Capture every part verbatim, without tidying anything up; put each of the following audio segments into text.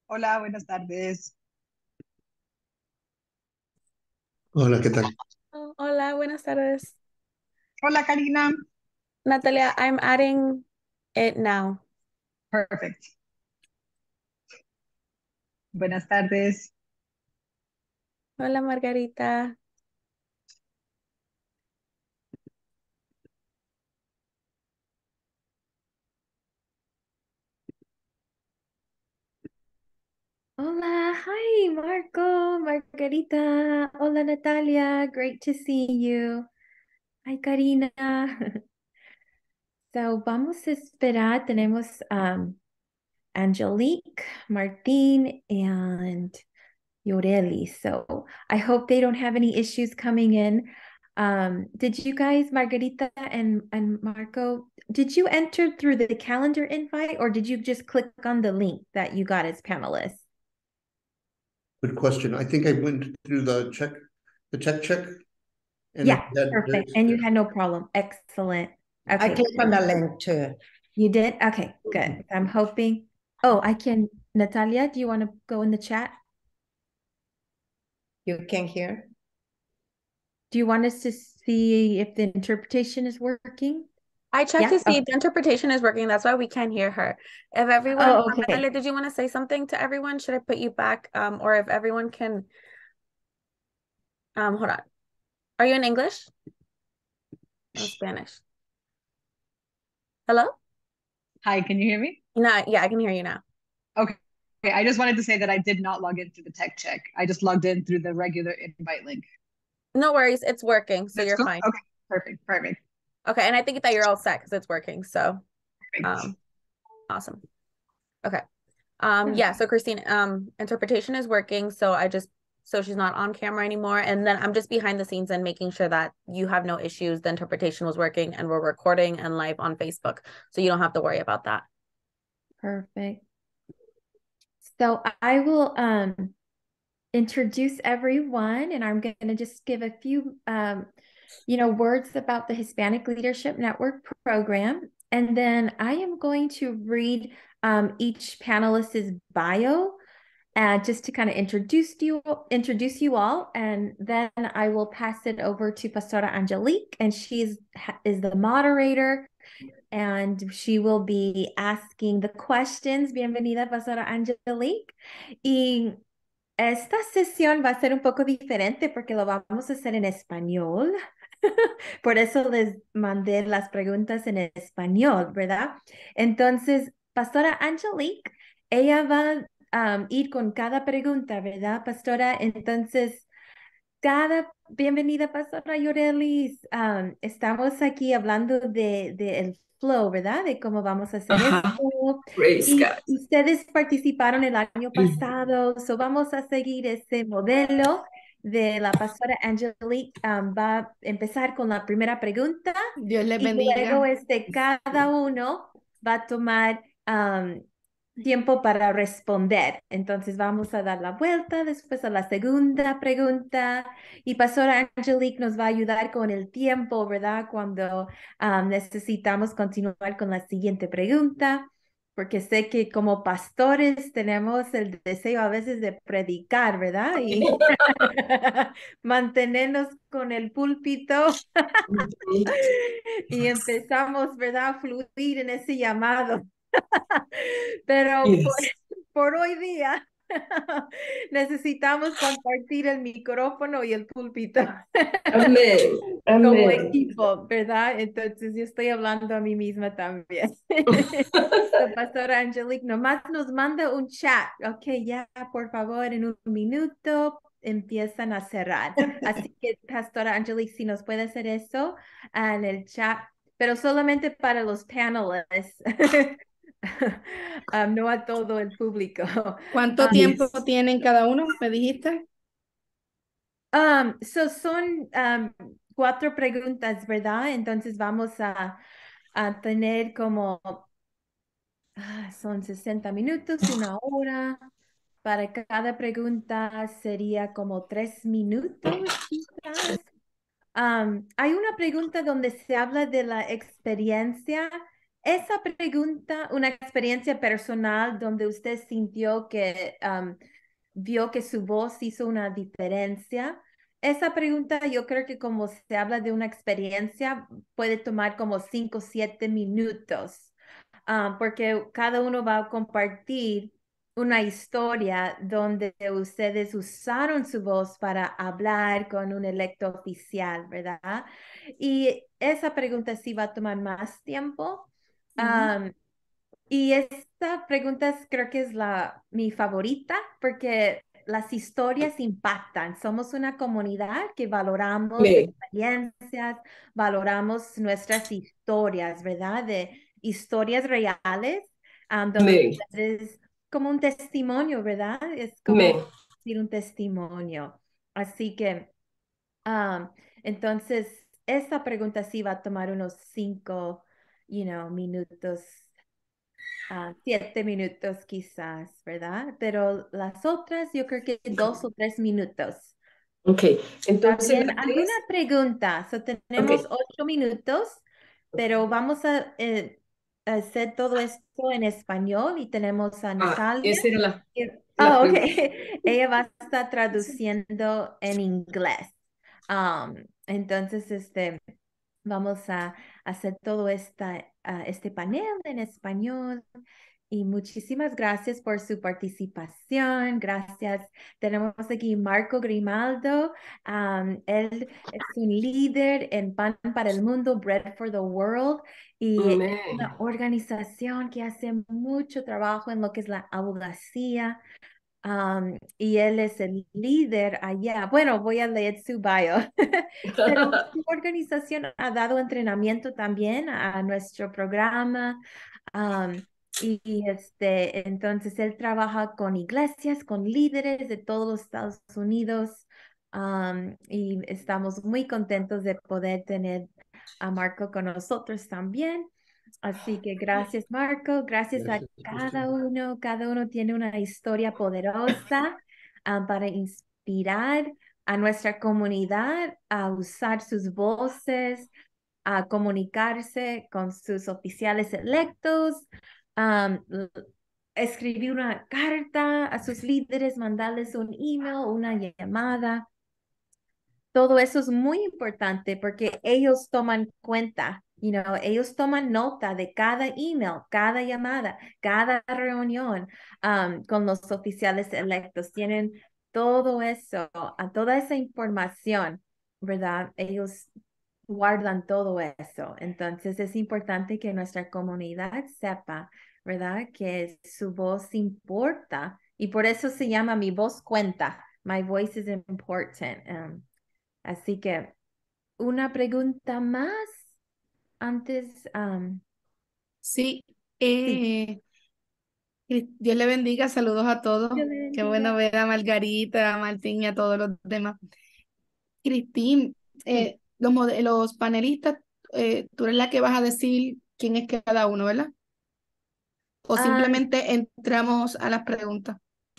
Hola, buenas tardes. Hola, ¿qué tal? Oh, hola, buenas tardes. Hola, Karina. Natalia, I'm adding it now. Perfect. Buenas tardes. Hola, Margarita. Hola, hi, Marco, Margarita. Hola, Natalia. Great to see you. Hi, Karina. So, vamos a esperar. Tenemos um, Angelique, Martín, and Yoreli. So I hope they don't have any issues coming in. Um, did you guys, Margarita and, and Marco, did you enter through the calendar invite or did you just click on the link that you got as panelists? Good question. I think I went through the check, the check check, and it Yeah, had perfect. this. And you had no problem. Excellent. I Okay, click on the link too. you did? Okay, good. I'm hoping. Oh, I can. Natalia, do you want to go in the chat? You can hear. Do you want us to see if the interpretation is working? I checked Yeah. to see if the interpretation is working. That's why we can't hear her. If everyone, Oh, okay. Natalia, did you want to say something to everyone? Should I put you back? Um, or if everyone can, um, hold on. Are you in English or Spanish? Hello? Hi, can you hear me? No, yeah, I can hear you now. Okay. Okay, I just wanted to say that I did not log in through the tech check. I just logged in through the regular invite link. No worries, it's working, so That's you're cool? fine. Okay, perfect, perfect, Okay, and I think that you're all set because it's working. So, perfect. um, awesome. Okay. Um, yeah, so Christine, um, interpretation is working, so I just so she's not on camera anymore. And then I'm just behind the scenes and making sure that you have no issues. The interpretation was working and we're recording and live on Facebook. So you don't have to worry about that. Perfect. So I will um, introduce everyone, and I'm going to just give a few, um, you know, words about the Hispanic Leadership Network program. And then I am going to read um, each panelist's bio uh, just to kind of introduce you, introduce you all. And then I will pass it over to Pastora Angelique, and she is, is the moderator. And she will be asking the questions. Bienvenida, Pastora Angelique. Y esta sesión va a ser un poco diferente porque lo vamos a hacer en español. Por eso les mandé las preguntas en español, ¿verdad? Entonces, Pastora Angelique, ella va a um, ir con cada pregunta, ¿verdad, Pastora? Entonces, cada bienvenida, Pastora Yorelis. Um, estamos aquí hablando de, de el flow, ¿verdad? De cómo vamos a hacer Ajá. esto. Praise Y God. ustedes participaron el año pasado, so vamos a seguir ese modelo de la pastora Angelique. Um, va a empezar con la primera pregunta Dios les y bendiga. luego este, cada uno va a tomar um, tiempo para responder. Entonces vamos a dar la vuelta después a la segunda pregunta y Pastora Angelique nos va a ayudar con el tiempo, ¿verdad? Cuando um, necesitamos continuar con la siguiente pregunta, porque sé que como pastores tenemos el deseo a veces de predicar, ¿verdad? Y mantenernos con el púlpito y empezamos, ¿verdad? A fluir en ese llamado. Pero por, Yes. por hoy día necesitamos compartir el micrófono y el púlpito Amén. como Amén. equipo, ¿verdad? Entonces yo estoy hablando a mí misma también. So, Pastora Angelique, nomás nos manda un chat. Ok, ya, por favor, en un minuto empiezan a cerrar. Así que, Pastora Angelique, si nos puede hacer eso ah, en el chat, pero solamente para los panelists. Um, no a todo el público. ¿Cuánto Um, tiempo tienen cada uno? ¿Me dijiste? um, so son um, cuatro preguntas, ¿verdad? Entonces vamos a, a tener como, ah, son sesenta minutos, una hora. Para cada pregunta sería como tres minutos, quizás. Um, hay una pregunta donde se habla de la experiencia esa pregunta, una experiencia personal donde usted sintió que um, vio que su voz hizo una diferencia. Esa pregunta yo creo que como se habla de una experiencia puede tomar como cinco o siete minutos, uh, porque cada uno va a compartir una historia donde ustedes usaron su voz para hablar con un electo oficial, ¿verdad? Y esa pregunta sí va a tomar más tiempo. Um, y esta pregunta es, creo que es la, mi favorita porque las historias impactan. Somos una comunidad que valoramos Amén. experiencias, valoramos nuestras historias, ¿verdad? De historias reales, um, donde Amén. ustedes, como un testimonio, ¿verdad? Es como Amén. decir un testimonio. Así que, um, entonces, esta pregunta sí va a tomar unos cinco, you know, minutos, ah, siete minutos quizás, ¿verdad? Pero las otras yo creo que dos o tres minutos. Ok, ¿Está entonces bien? las ¿Alguna tres. pregunta? So, tenemos Ok. ocho minutos, pero vamos a eh, hacer todo esto en español y tenemos a Ah, Natalia. esa era la, que- la Oh, ok. pregunta. Ella va a estar traduciendo en inglés. Um, entonces, este, vamos a hacer todo esta, ah, este panel en español. Y muchísimas gracias por su participación. Gracias. Tenemos aquí Marco Grimaldo. Um, él es un líder en Pan para el Mundo, Bread for the World, y es Amén. una organización que hace mucho trabajo en lo que es la abogacía. Um, y él es el líder allá. Bueno, voy a leer su bio. Pero su organización ha dado entrenamiento también a nuestro programa. um, y, y, este, entonces él trabaja con iglesias, con líderes de todos los Estados Unidos. um, y estamos muy contentos de poder tener a Marco con nosotros también. Así que gracias, Marco. Gracias a Gracias, cada Cristina. uno. Cada uno tiene una historia poderosa, ah, para inspirar a nuestra comunidad a usar sus voces, a comunicarse con sus oficiales electos, um, l- escribir una carta a sus líderes, mandarles un email, una llamada. Todo eso es muy importante porque ellos toman cuenta, you know, ellos toman nota de cada email, cada llamada, cada reunión, um, con los oficiales electos. Tienen todo eso, a toda esa información, ¿verdad? Ellos guardan todo eso. Entonces es importante que nuestra comunidad sepa, ¿verdad? Que su voz importa y por eso se llama Mi Voz Cuenta. My voice is important. Um, Así que una pregunta más antes. um, Sí, sí, eh, Cris- Dios le bendiga, saludos a todos. Dios le Qué bendiga. bueno ver a Margarita, a Martín y a todos los demás. Cristín, Sí. eh, los, mode- los panelistas, eh, tú eres la que vas a decir quién es cada uno, ¿verdad? O Um, simplemente entramos a las preguntas.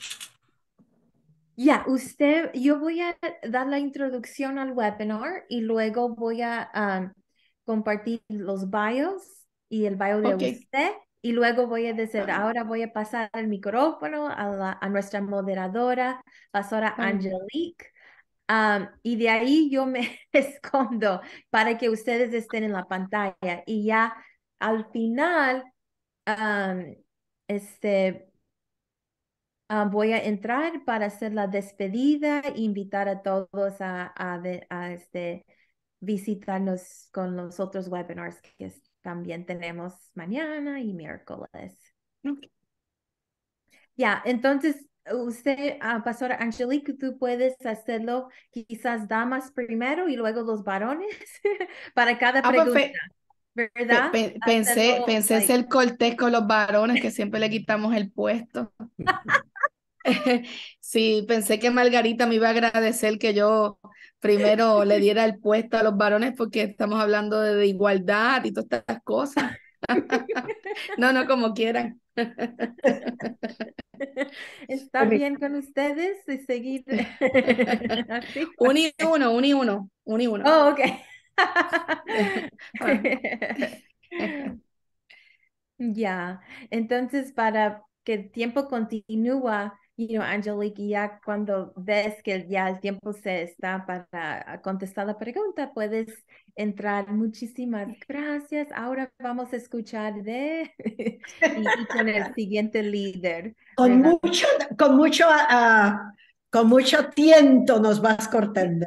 ya, usted, yo voy a dar la introducción al webinar y luego voy a um, compartir los bios y el bio de Ok, usted y luego voy a decir, ahora voy a pasar el micrófono a, la- a nuestra moderadora, pastora está bien. Angelique. Um, y de ahí yo me escondo para que ustedes estén en la pantalla. Y ya al final, um, este, ah, voy a entrar para hacer la despedida, invitar a todos a, a, ve- a, este, visitarnos con los otros webinars que es- también tenemos mañana y miércoles. Ok. Ya, entonces usted, ah, Pastora Angelique, tú puedes hacerlo quizás damas primero y luego los varones para cada Ah, pues pregunta, fe- pe- ¿verdad? pe- pensé, Hacerlo, pensé like, ser cortés con los varones que siempre le quitamos el puesto. Sí, pensé que Margarita me iba a agradecer que yo primero le diera el puesto a los varones porque estamos hablando de, de igualdad y todas estas cosas. No, no, como quieran. ¿está bien con ustedes de seguir así? Un y uno, un y uno, un y uno. Oh, ok. Ah, Ya, entonces para que el tiempo continúa, you know, Angelique, ya cuando ves que ya el tiempo se está para contestar la pregunta, puedes entrar. Muchísimas gracias. Ahora vamos a escuchar de y, y con el siguiente líder, Con ¿verdad? mucho, con mucho, ah, con mucho tiento nos vas cortando.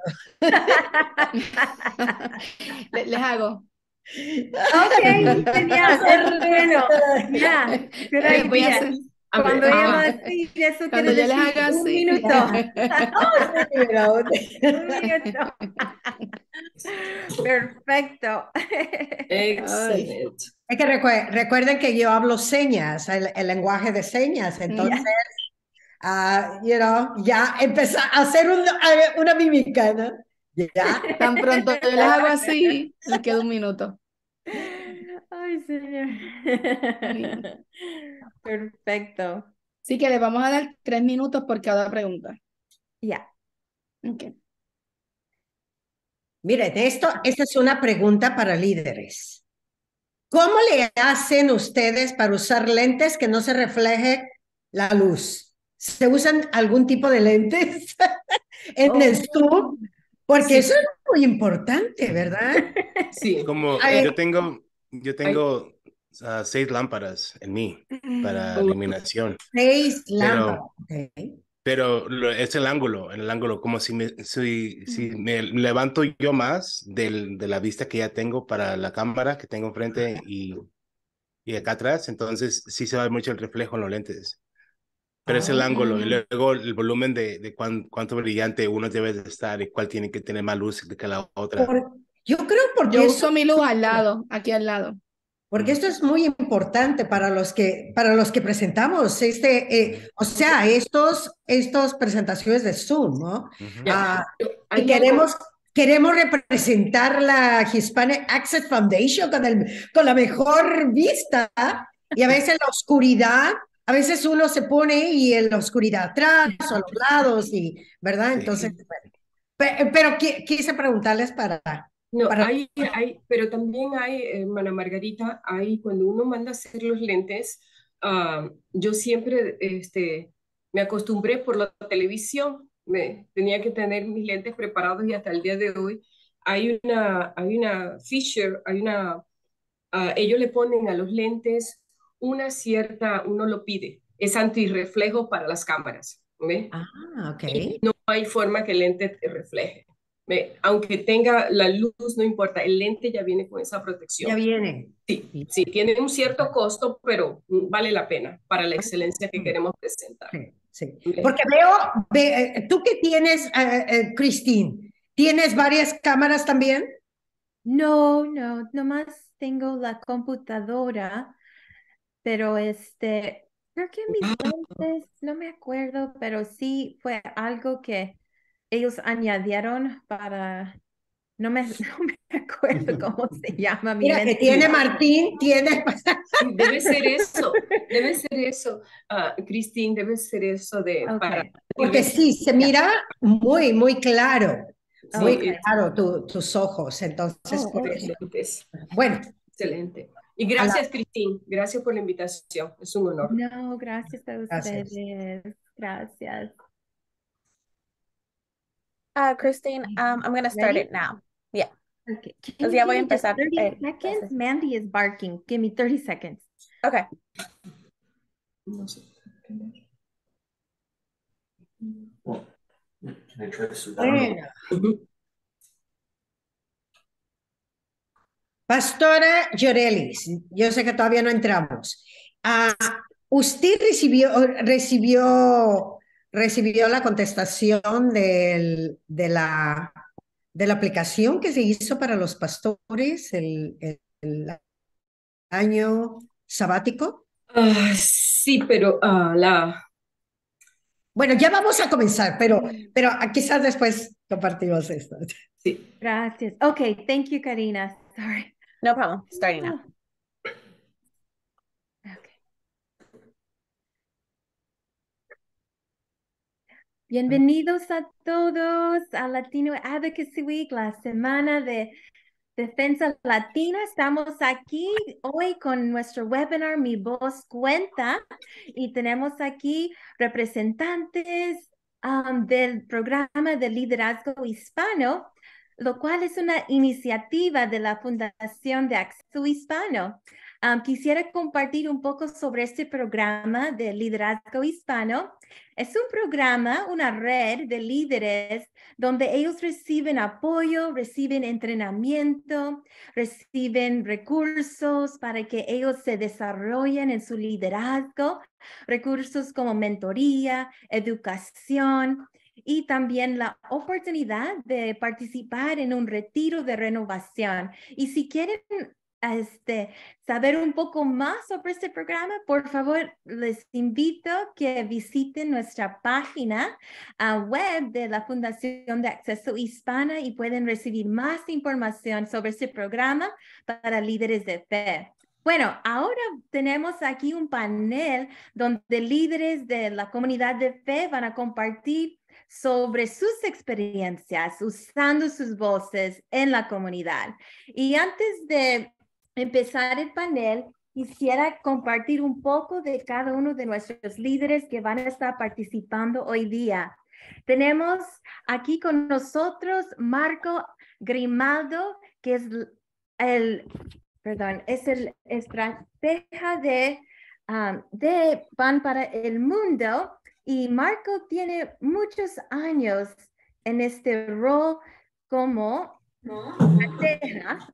Le- les hago. Ok, genial, es bueno. Ya, good Eh, voy a idea. hacer. Cuando ella va a Ah, decir eso, cuando quiere yo les decir haga un así. minuto. Un minuto. Perfecto. Excelente. Es que recue- recuerden que yo hablo señas, el, el lenguaje de señas, entonces, ah, you know, ya empezar a hacer un- a- una mímica, ¿no? Ya. Tan pronto yo les hago así, les queda un minuto. Ay, señor. Perfecto. Así que les vamos a dar tres minutos por cada pregunta. Ya. Ok. Miren, esto, esta es una pregunta para líderes. ¿Cómo le hacen ustedes para usar lentes que no se refleje la luz? ¿Se usan algún tipo de lentes en el Zoom? Porque Sí. eso es muy importante, ¿verdad? Sí. Como Ay, yo tengo, yo tengo ah, seis lámparas en mí para iluminación, Seis pero, lámparas. Ok. pero lo- es el ángulo, en el ángulo, como si me, si, si me levanto yo más del, de la vista que ya tengo para la cámara que tengo enfrente y, y acá atrás, entonces sí se va mucho el reflejo en los lentes. Pero es el Ah. ángulo y luego el volumen de, de cuán, cuánto brillante uno debe de estar y cuál tiene que tener más luz que la otra. Por- yo creo porque Yo esto, uso mi luz al lado, aquí al lado. porque esto es muy importante para los que, para los que presentamos, este, eh, o sea, estos, estos presentaciones de Zoom, ¿no? Ujú. Ya. Ah, Hay y queremos, algo- queremos representar la Hispanic Access Foundation con, el, con la mejor vista, y a veces la oscuridad, a veces uno se pone y en la oscuridad atrás o a los lados, y, ¿verdad? Sí. Entonces, bueno, pe- pero, qui- quise preguntarles para, No, para hay, hay, pero también hay, hermana Margarita, hay cuando uno manda a hacer los lentes, ah, yo siempre este, me acostumbré por la televisión, me, tenía que tener mis lentes preparados y hasta el día de hoy hay una, hay una feature, hay una, ah, ellos le ponen a los lentes una cierta, uno lo pide, es antirreflejo para las cámaras, ¿ve? Ah, ok. No hay forma que el lente te refleje. ¿Ve? Aunque tenga la luz, no importa, el lente ya viene con esa Ya protección. viene. Sí, Bien. sí, tiene un cierto costo, pero vale la pena para la excelencia que queremos presentar. Sí, sí. ¿Ve? Porque veo, ve, eh, tú que tienes, eh, eh, Christine, ¿tienes varias cámaras también? No, no, nomás tengo la computadora, pero este, creo que mis lentes, no me acuerdo, pero sí fue algo que ellos añadieron para, no me, no me acuerdo cómo se llama mi Mira, que lente. tiene Martín, tiene... Debe ser eso, debe ser eso, ah, Christine, debe ser eso de para Okay, Porque sí, se mira muy, muy claro, muy sí, claro tu- tus ojos, entonces, oh, por okay. eso. excelentes, Bueno, excelente. Y a la- gracias, Christine, gracias por la invitación, es un honor. No, gracias a Gracias. ustedes. Gracias. Uh, Christine, um, I'm gonna start Ready? it now. Yeah. Okay. Can Pues you ya give voy a me just empezar thirty el seconds? proceso. Mandy is barking. Give me thirty seconds. Okay. No sé. bueno. Ujú. Pastora Llorelis, yo sé que todavía no entramos. Ah, ¿usted recibió, recibió, recibió la contestación del- de la, de la aplicación que se hizo para los pastores el, el- el año sabático? Ah, sí, pero ah, la, Bueno, ya vamos a comenzar, pero, pero quizás después compartimos esto. sí. Gracias. Okay, thank you, Karina. Sorry. No problem. Starting now. Okay. Bienvenidos a todos a Latino Advocacy Week, la semana de Defensa Latina. Estamos aquí hoy con nuestro webinar Mi Voz Cuenta y tenemos aquí representantes um, del programa de liderazgo hispano, lo cual es una iniciativa de la Fundación de Acceso Hispano. Um, quisiera compartir un poco sobre este programa de liderazgo hispano. Es un programa, una red de líderes donde ellos reciben apoyo, reciben entrenamiento, reciben recursos para que ellos se desarrollen en su liderazgo, recursos como mentoría, educación y también la oportunidad de participar en un retiro de renovación. Y si quieren Este, saber un poco más sobre este programa, por favor, les invito a que visiten nuestra página uh, web de la Fundación de Acceso Hispana y pueden recibir más información sobre este programa para líderes de fe. Bueno, ahora tenemos aquí un panel donde líderes de la comunidad de fe van a compartir sobre sus experiencias usando sus voces en la comunidad. Y antes de empezar el panel, quisiera compartir un poco de cada uno de nuestros líderes que van a estar participando hoy día. Tenemos aquí con nosotros Marco Grimaldo, que es el, perdón, es el estratega de, um, de Pan para el Mundo. Y Marco tiene muchos años en este rol como estratega.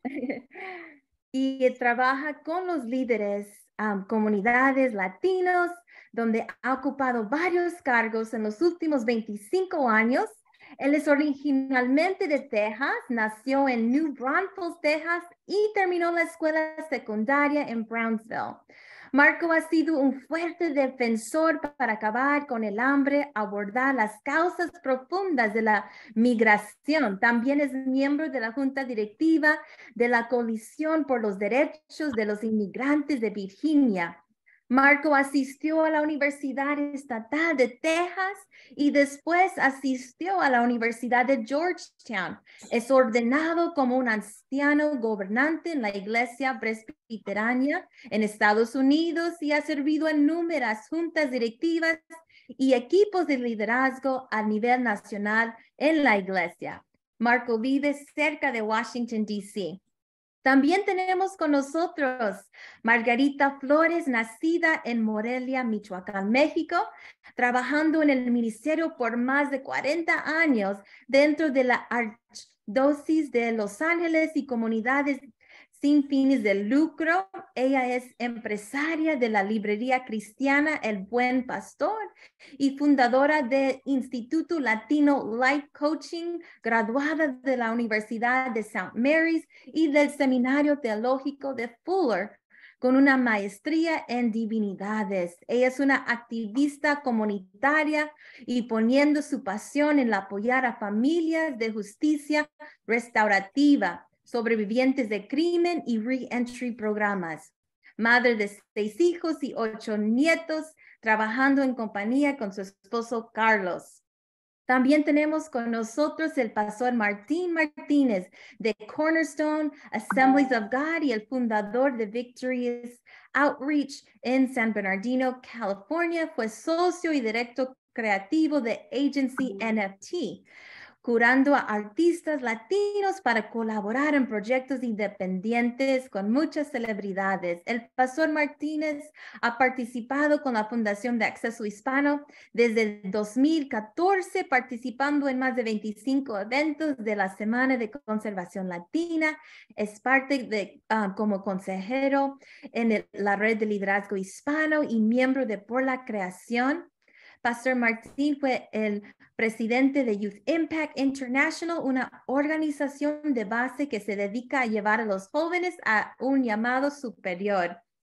Y trabaja con los líderes, um, comunidades latinos, donde ha ocupado varios cargos en los últimos veinticinco años. Él es originalmente de Texas, nació en New Braunfels, Texas, y terminó la escuela secundaria en Brownsville. Marco ha sido un fuerte defensor para acabar con el hambre, abordar las causas profundas de la migración. También es miembro de la Junta Directiva de la Coalición por los Derechos de los Inmigrantes de Virginia. Marco asistió a la Universidad Estatal de Texas y después asistió a la Universidad de Georgetown. Es ordenado como un anciano gobernante en la Iglesia Presbiteriana en Estados Unidos y ha servido en numerosas juntas directivas y equipos de liderazgo a nivel nacional en la Iglesia. Marco vive cerca de Washington, D C También tenemos con nosotros Margarita Flores, nacida en Morelia, Michoacán, México, trabajando en el ministerio por más de cuarenta años dentro de la Archdiócesis de Los Ángeles y comunidades sin fines de lucro. Ella es empresaria de la librería cristiana El Buen Pastor y fundadora del Instituto Latino Life Coaching, graduada de la Universidad de Saint Mary's y del Seminario Teológico de Fuller, con una maestría en divinidades. Ella es una activista comunitaria y poniendo su pasión en apoyar a familias de justicia restaurativa, sobrevivientes de crimen y re-entry programas. Madre de seis hijos y ocho nietos, trabajando en compañía con su esposo Carlos. También tenemos con nosotros el pastor Martín Martínez de Cornerstone Assemblies of God y el fundador de Victories Outreach en San Bernardino, California. Fue socio y director creativo de Agency N F T, curando a artistas latinos para colaborar en proyectos independientes con muchas celebridades. El pastor Martínez ha participado con la Fundación de Acceso Hispano desde el dos mil catorce, participando en más de veinticinco eventos de la Semana de Conservación Latina. Es parte de, uh, como consejero en el, la Red de Liderazgo Hispano y miembro de Por la Creación. Pastor Martín fue el presidente de Youth Impact International, una organización de base que se dedica a llevar a los jóvenes a un llamado superior.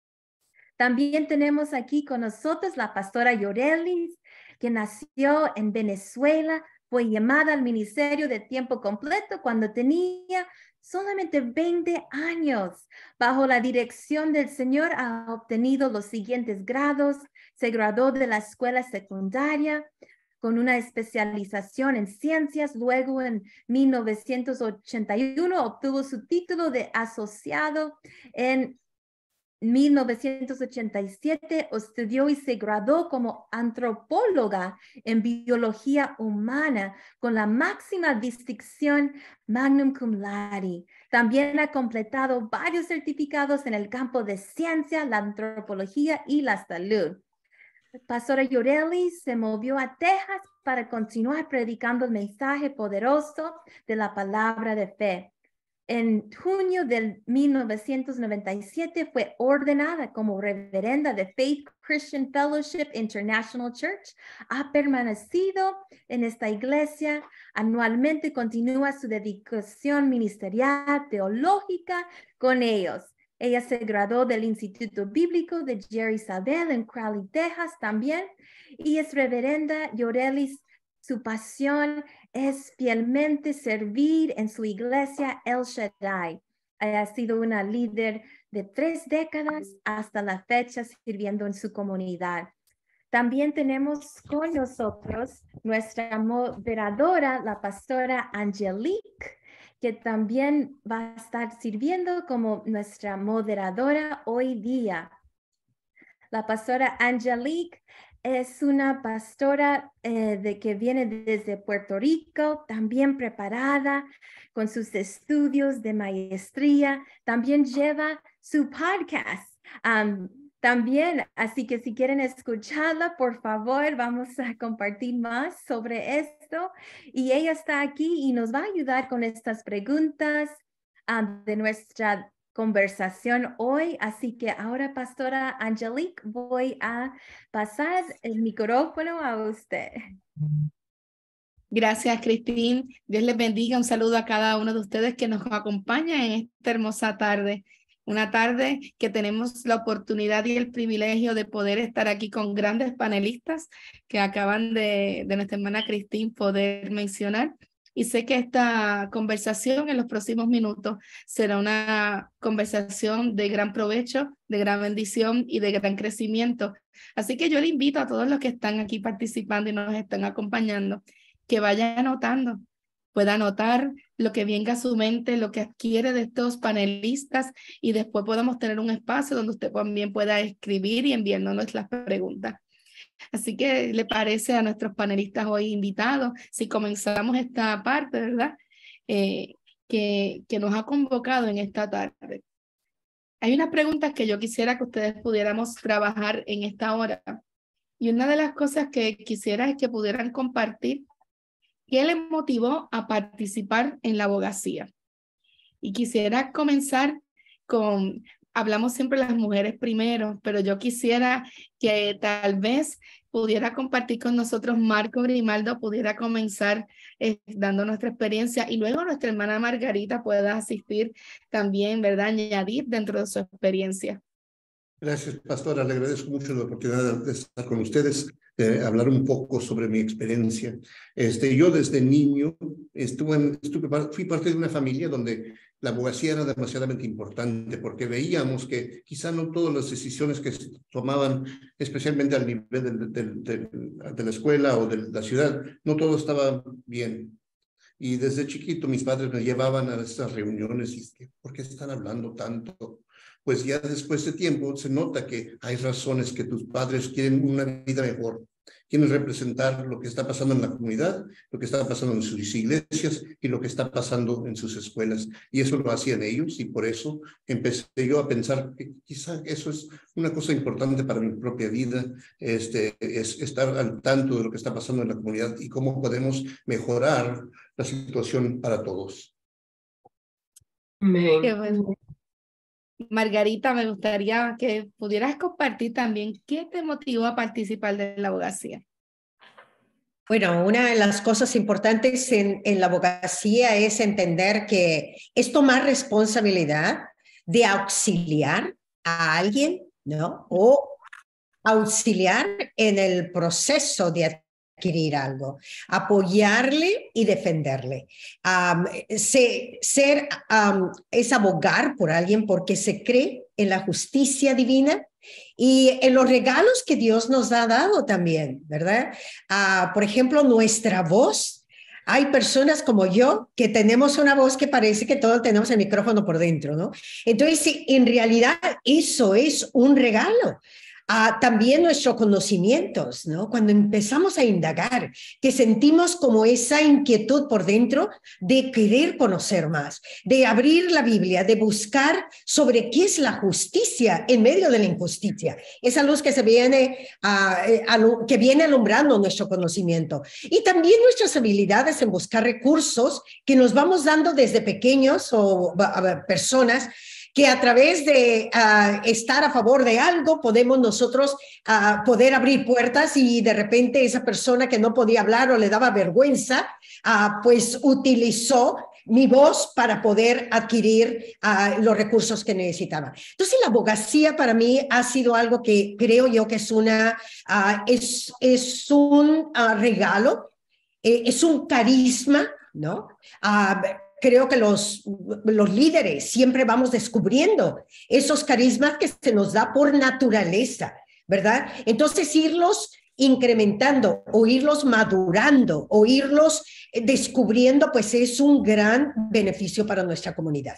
También tenemos aquí con nosotros la pastora Yorelis, que nació en Venezuela, fue llamada al ministerio de tiempo completo cuando tenía solamente veinte años. Bajo la dirección del Señor ha obtenido los siguientes grados. Se graduó de la escuela secundaria con una especialización en ciencias. Luego, en mil novecientos ochenta y uno, obtuvo su título de asociado. En mil novecientos ochenta y siete, estudió y se graduó como antropóloga en biología humana con la máxima distinción magnum cum laude. También ha completado varios certificados en el campo de ciencia, la antropología y la salud. Pastora Yorelis se movió a Texas para continuar predicando el mensaje poderoso de la palabra de fe. En junio del mil novecientos noventa y siete fue ordenada como reverenda de Faith Christian Fellowship International Church. Ha permanecido en esta iglesia. Anualmente continúa su dedicación ministerial teológica con ellos. Ella se graduó del Instituto Bíblico de Jerry Savelle en Crowley, Texas también, y es reverenda Yorelis. Su pasión es fielmente servir en su iglesia El Shaddai. Ha sido una líder de tres décadas hasta la fecha sirviendo en su comunidad. También tenemos con nosotros nuestra moderadora, la pastora Angelique, que también va a estar sirviendo como nuestra moderadora hoy día. La pastora Angelique es una pastora eh, de que viene desde Puerto Rico, también preparada con sus estudios de maestría. También lleva su podcast um, también, así que si quieren escucharla, por favor, vamos a compartir más sobre esto. Y ella está aquí y nos va a ayudar con estas preguntas um, de nuestra conversación hoy. Así que ahora, pastora Angelique, voy a pasar el micrófono a usted. Gracias, Cristín. Dios les bendiga. Un saludo a cada uno de ustedes que nos acompaña en esta hermosa tarde. Una tarde que tenemos la oportunidad y el privilegio de poder estar aquí con grandes panelistas que acaban de, de nuestra hermana Cristín poder mencionar. Y sé que esta conversación en los próximos minutos será una conversación de gran provecho, de gran bendición y de gran crecimiento. Así que yo le invito a todos los que están aquí participando y nos están acompañando, que vayan anotando, pueda anotar lo que venga a su mente, lo que adquiere de estos panelistas, y después podamos tener un espacio donde usted también pueda escribir y enviarnos las preguntas. Así que le parece a nuestros panelistas hoy invitados, si comenzamos esta parte, ¿verdad? Eh, que, que nos ha convocado en esta tarde. Hay unas preguntas que yo quisiera que ustedes pudiéramos trabajar en esta hora. Y una de las cosas que quisiera es que pudieran compartir qué les motivó a participar en la abogacía. Y quisiera comenzar con... Hablamos siempre las mujeres primero, pero yo quisiera que tal vez pudiera compartir con nosotros Marco Grimaldo, pudiera comenzar eh, dando nuestra experiencia, y luego nuestra hermana Margarita pueda asistir también, ¿verdad? Añadir dentro de su experiencia. Gracias, pastora. Le agradezco mucho la oportunidad de estar con ustedes, de hablar un poco sobre mi experiencia. Este, yo desde niño estuve, en, estuve, fui parte de una familia donde la abogacía era demasiadamente importante, porque veíamos que quizá no todas las decisiones que se tomaban, especialmente al nivel de, de, de, de la escuela o de la ciudad, no todo estaba bien. Y desde chiquito mis padres me llevaban a estas reuniones y, ¿por qué están hablando tanto? Pues ya después de tiempo se nota que hay razones que tus padres quieren una vida mejor, quieren representar lo que está pasando en la comunidad, lo que está pasando en sus iglesias y lo que está pasando en sus escuelas. Y eso lo hacían ellos, y por eso empecé yo a pensar que quizá eso es una cosa importante para mi propia vida, este, es estar al tanto de lo que está pasando en la comunidad y cómo podemos mejorar la situación para todos. Amén. Qué bueno. Margarita, me gustaría que pudieras compartir también qué te motivó a participar de la abogacía. Bueno, una de las cosas importantes en, en la abogacía es entender que es tomar responsabilidad de auxiliar a alguien, ¿no? O auxiliar en el proceso de adquirir algo, apoyarle y defenderle. Um, se, ser um, es abogar por alguien porque se cree en la justicia divina y en los regalos que Dios nos ha dado también, ¿verdad? Uh, por ejemplo, nuestra voz. Hay personas como yo que tenemos una voz que parece que todos tenemos el micrófono por dentro, ¿no? Entonces, en realidad, eso es un regalo. Uh, también nuestros conocimientos, ¿no? Cuando empezamos a indagar, que sentimos como esa inquietud por dentro de querer conocer más, de abrir la Biblia, de buscar sobre qué es la justicia en medio de la injusticia, esa luz que se viene, uh, que viene alumbrando nuestro conocimiento, y también nuestras habilidades en buscar recursos que nos vamos dando desde pequeños o uh, personas que a través de uh, estar a favor de algo podemos nosotros uh, poder abrir puertas, y de repente esa persona que no podía hablar o le daba vergüenza, uh, pues utilizó mi voz para poder adquirir uh, los recursos que necesitaba. Entonces la abogacía para mí ha sido algo que creo yo que es, una, uh, es, es un uh, regalo, eh, es un carisma, ¿no? Uh, Creo que los, los líderes siempre vamos descubriendo esos carismas que se nos da por naturaleza, ¿verdad? Entonces, irlos incrementando o irlos madurando o irlos descubriendo, pues es un gran beneficio para nuestra comunidad.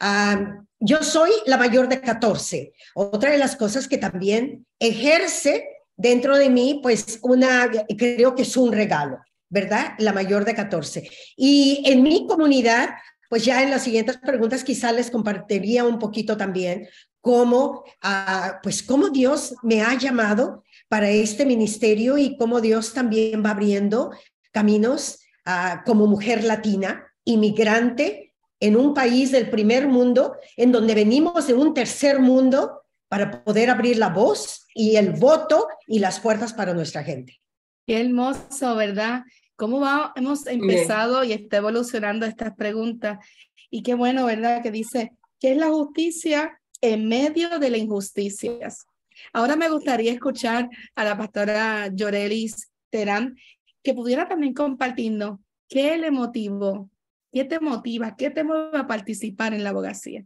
Um, yo soy la mayor de catorce. Otra de las cosas que también ejerce dentro de mí, pues una, creo que es un regalo, ¿verdad? La mayor de catorce. Y en mi comunidad, pues ya en las siguientes preguntas quizá les compartiría un poquito también cómo, uh, pues cómo Dios me ha llamado para este ministerio y cómo Dios también va abriendo caminos uh, como mujer latina, inmigrante en un país del primer mundo, en donde venimos de un tercer mundo para poder abrir la voz y el voto y las puertas para nuestra gente. Qué hermoso, ¿verdad? ¿Cómo va, hemos empezado y está evolucionando estas preguntas? Y qué bueno, ¿verdad? Que dice, ¿qué es la justicia en medio de las injusticias? Ahora me gustaría escuchar a la pastora Yorelis Terán, que pudiera también compartirnos qué le motivó, qué te motiva, qué te mueve a participar en la abogacía.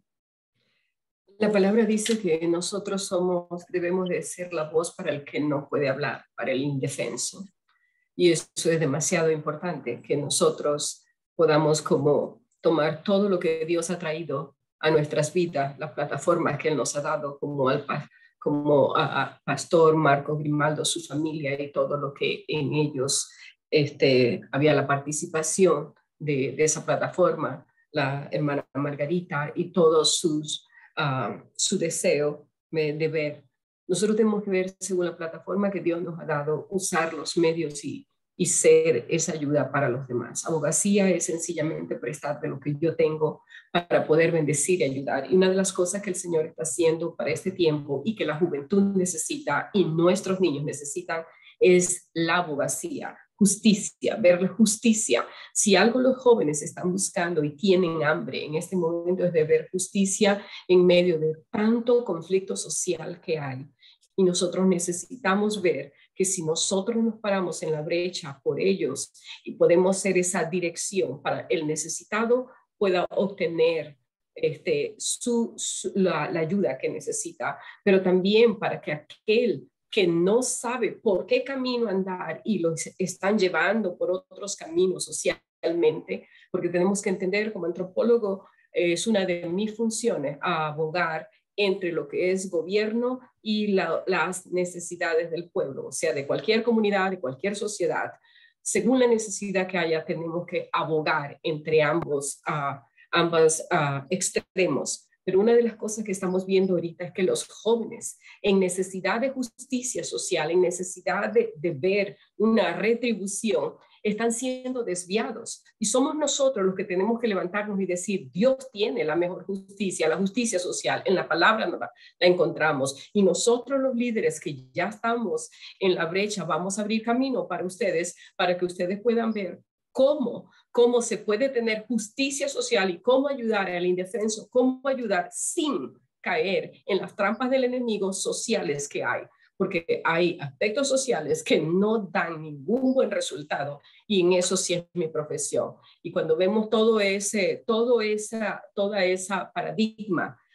La palabra dice que nosotros somos, debemos de ser la voz para el que no puede hablar, para el indefenso. Y eso es demasiado importante, que nosotros podamos como tomar todo lo que Dios ha traído a nuestras vidas, las plataformas que Él nos ha dado, como al como a, a Pastor Marco Grimaldo, su familia y todo lo que en ellos este, había la participación de, de esa plataforma, la hermana Margarita y todos sus, uh, su deseo de ver. Nosotros tenemos que ver, según la plataforma que Dios nos ha dado, usar los medios y, y ser esa ayuda para los demás. Abogacía es sencillamente prestar de lo que yo tengo para poder bendecir y ayudar. Y una de las cosas que el Señor está haciendo para este tiempo y que la juventud necesita y nuestros niños necesitan es la abogacía. Justicia, ver la justicia. Si algo los jóvenes están buscando y tienen hambre en este momento es de ver justicia en medio de tanto conflicto social que hay. Y nosotros necesitamos ver que si nosotros nos paramos en la brecha por ellos y podemos ser esa dirección para el necesitado pueda obtener este, su, su, la, la ayuda que necesita, pero también para que aquel que no sabe por qué camino andar y lo están llevando por otros caminos socialmente, porque tenemos que entender como antropólogo, eh, es una de mis funciones, abogar entre lo que es gobierno y la, las necesidades del pueblo, o sea, de cualquier comunidad, de cualquier sociedad. Según la necesidad que haya, tenemos que abogar entre ambos, uh, ambos uh, extremos. Pero una de las cosas que estamos viendo ahorita es que los jóvenes en necesidad de justicia social, en necesidad de, de ver una retribución, están siendo desviados. Y somos nosotros los que tenemos que levantarnos y decir, Dios tiene la mejor justicia, la justicia social. En la palabra la, la encontramos. Y nosotros los líderes que ya estamos en la brecha, vamos a abrir camino para ustedes, para que ustedes puedan ver cómo, cómo se puede tener justicia social y cómo ayudar al indefenso, cómo ayudar sin caer en las trampas del enemigo sociales que hay, porque hay aspectos sociales que no dan ningún buen resultado y en eso sí es mi profesión. Y cuando vemos todo ese, todo esa, toda esa paradigma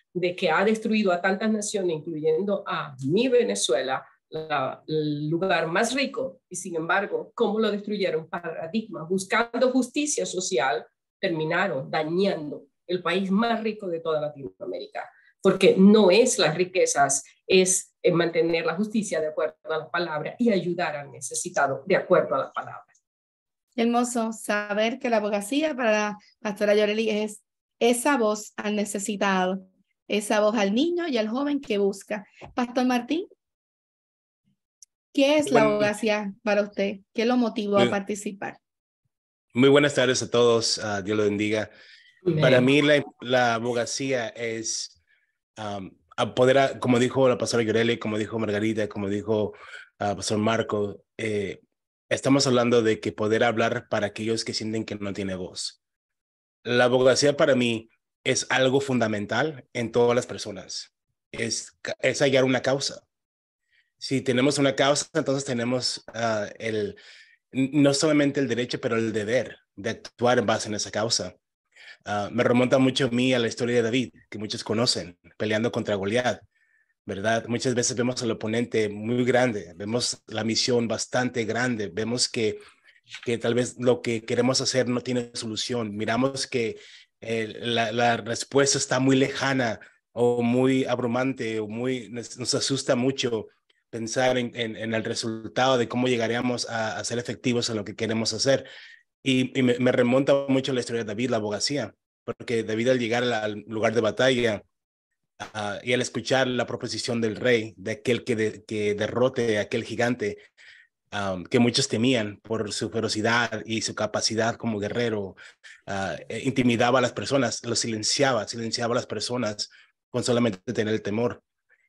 de que ha destruido a tantas naciones, incluyendo a mi Venezuela, la, el lugar más rico, y sin embargo, cómo lo destruyeron paradigmas, buscando justicia social, terminaron dañando el país más rico de toda Latinoamérica, porque no es las riquezas, es mantener la justicia de acuerdo a la palabra y ayudar al necesitado de acuerdo a la palabra. Hermoso saber que la abogacía para la pastora Yoreli es esa voz al necesitado, esa voz al niño y al joven que busca. Pastor Martín, ¿qué es la Bueno, abogacía para usted? ¿Qué lo motivó muy, a participar? muy buenas tardes a todos. Uh, Dios lo bendiga. Para mí la, la abogacía es um, a poder, a, como dijo la pastora Yoreli, como dijo Margarita, como dijo uh, pastor Marco, eh, estamos hablando de que poder hablar para aquellos que sienten que no tiene voz. La abogacía para mí es algo fundamental en todas las personas. Es, es hallar una causa. Si tenemos una causa, entonces tenemos uh, el, no solamente el derecho, pero el deber de actuar en base en esa causa. Uh, me remonta mucho a mí a la historia de David, que muchos conocen, peleando contra Goliat, ¿verdad? Muchas veces vemos al oponente muy grande, vemos la misión bastante grande, vemos que, que tal vez lo que queremos hacer no tiene solución, miramos que eh, la, la respuesta está muy lejana o muy abrumante o muy, nos, nos asusta mucho pensar en, en, en el resultado de cómo llegaríamos a, a ser efectivos en lo que queremos hacer. Y, y me, me remonta mucho la historia de David, la abogacía, porque David al llegar al lugar de batalla uh, y al escuchar la proposición del rey, de aquel que, de, que derrote a aquel gigante, um, que muchos temían por su ferocidad y su capacidad como guerrero, uh, intimidaba a las personas, lo silenciaba, silenciaba a las personas con solamente tener el temor.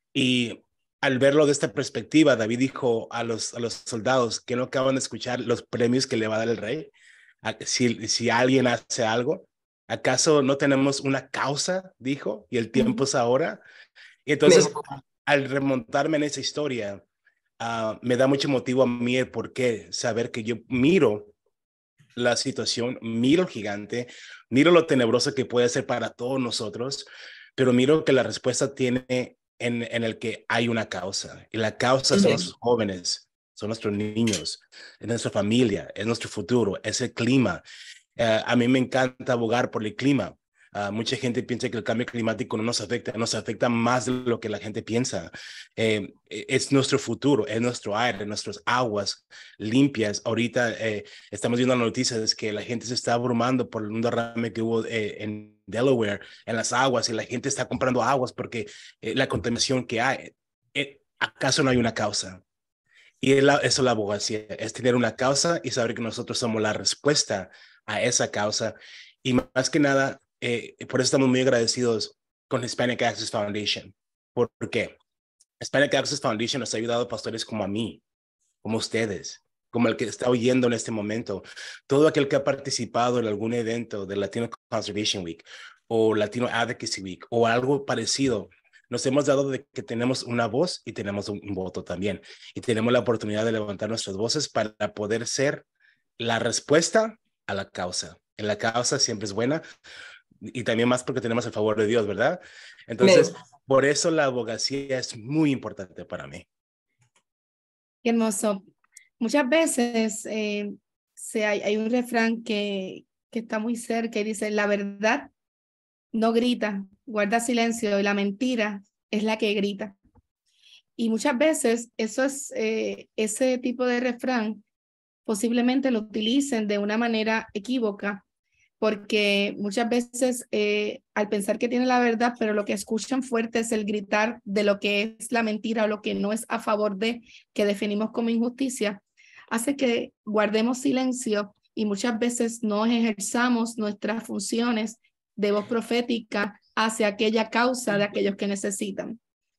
Y al verlo de esta perspectiva, David dijo a los, a los soldados que no acaban de escuchar los premios que le va a dar el rey. Si, si alguien hace algo, ¿acaso no tenemos una causa? Dijo, y el tiempo es ahora. Y entonces, al remontarme en esa historia, uh, me da mucho motivo a mí el por qué, saber que yo miro la situación, miro el gigante, miro lo tenebroso que puede ser para todos nosotros, pero miro que la respuesta tiene en, en el que hay una causa, y la causa son los jóvenes, son nuestros niños, es nuestra familia, es nuestro futuro, es el clima. Uh, a mí me encanta abogar por el clima. Uh, mucha gente piensa que el cambio climático no nos afecta, nos afecta más de lo que la gente piensa. Eh, es nuestro futuro, es nuestro aire, nuestras aguas limpias. Ahorita eh, estamos viendo las noticias que la gente se está abrumando por un derrame que hubo eh, en Delaware, en las aguas, y la gente está comprando aguas porque eh, la contaminación que hay. Eh, ¿Acaso no hay una causa? Y es la, eso es la abogacía, es tener una causa y saber que nosotros somos la respuesta a esa causa. Y más que nada, eh, por eso estamos muy agradecidos con Hispanic Access Foundation. ¿Por qué? Hispanic Access Foundation nos ha ayudado a pastores como a mí, como ustedes, como el que está oyendo en este momento. Todo aquel que ha participado en algún evento de Latino Conservation Week o Latino Advocacy Week o algo parecido, nos hemos dado de que tenemos una voz y tenemos un, un voto también. Y tenemos la oportunidad de levantar nuestras voces para poder ser la respuesta a la causa. En la causa siempre es buena y también más porque tenemos el favor de Dios, ¿verdad? Entonces, Amén. Por eso la abogacía es muy importante para mí. Qué hermoso. Muchas veces eh, se hay, hay un refrán que, que está muy cerca y dice, la verdad no grita, guarda silencio, y la mentira es la que grita. Y muchas veces eso es, eh, ese tipo de refrán posiblemente lo utilicen de una manera equívoca, porque muchas veces eh, al pensar que tienen la verdad, pero lo que escuchan fuerte es el gritar de lo que es la mentira o lo que no es a favor de, que definimos como injusticia, hace que guardemos silencio y muchas veces no ejerzamos nuestras funciones de voz profética hacia aquella causa de aquellos que necesitan.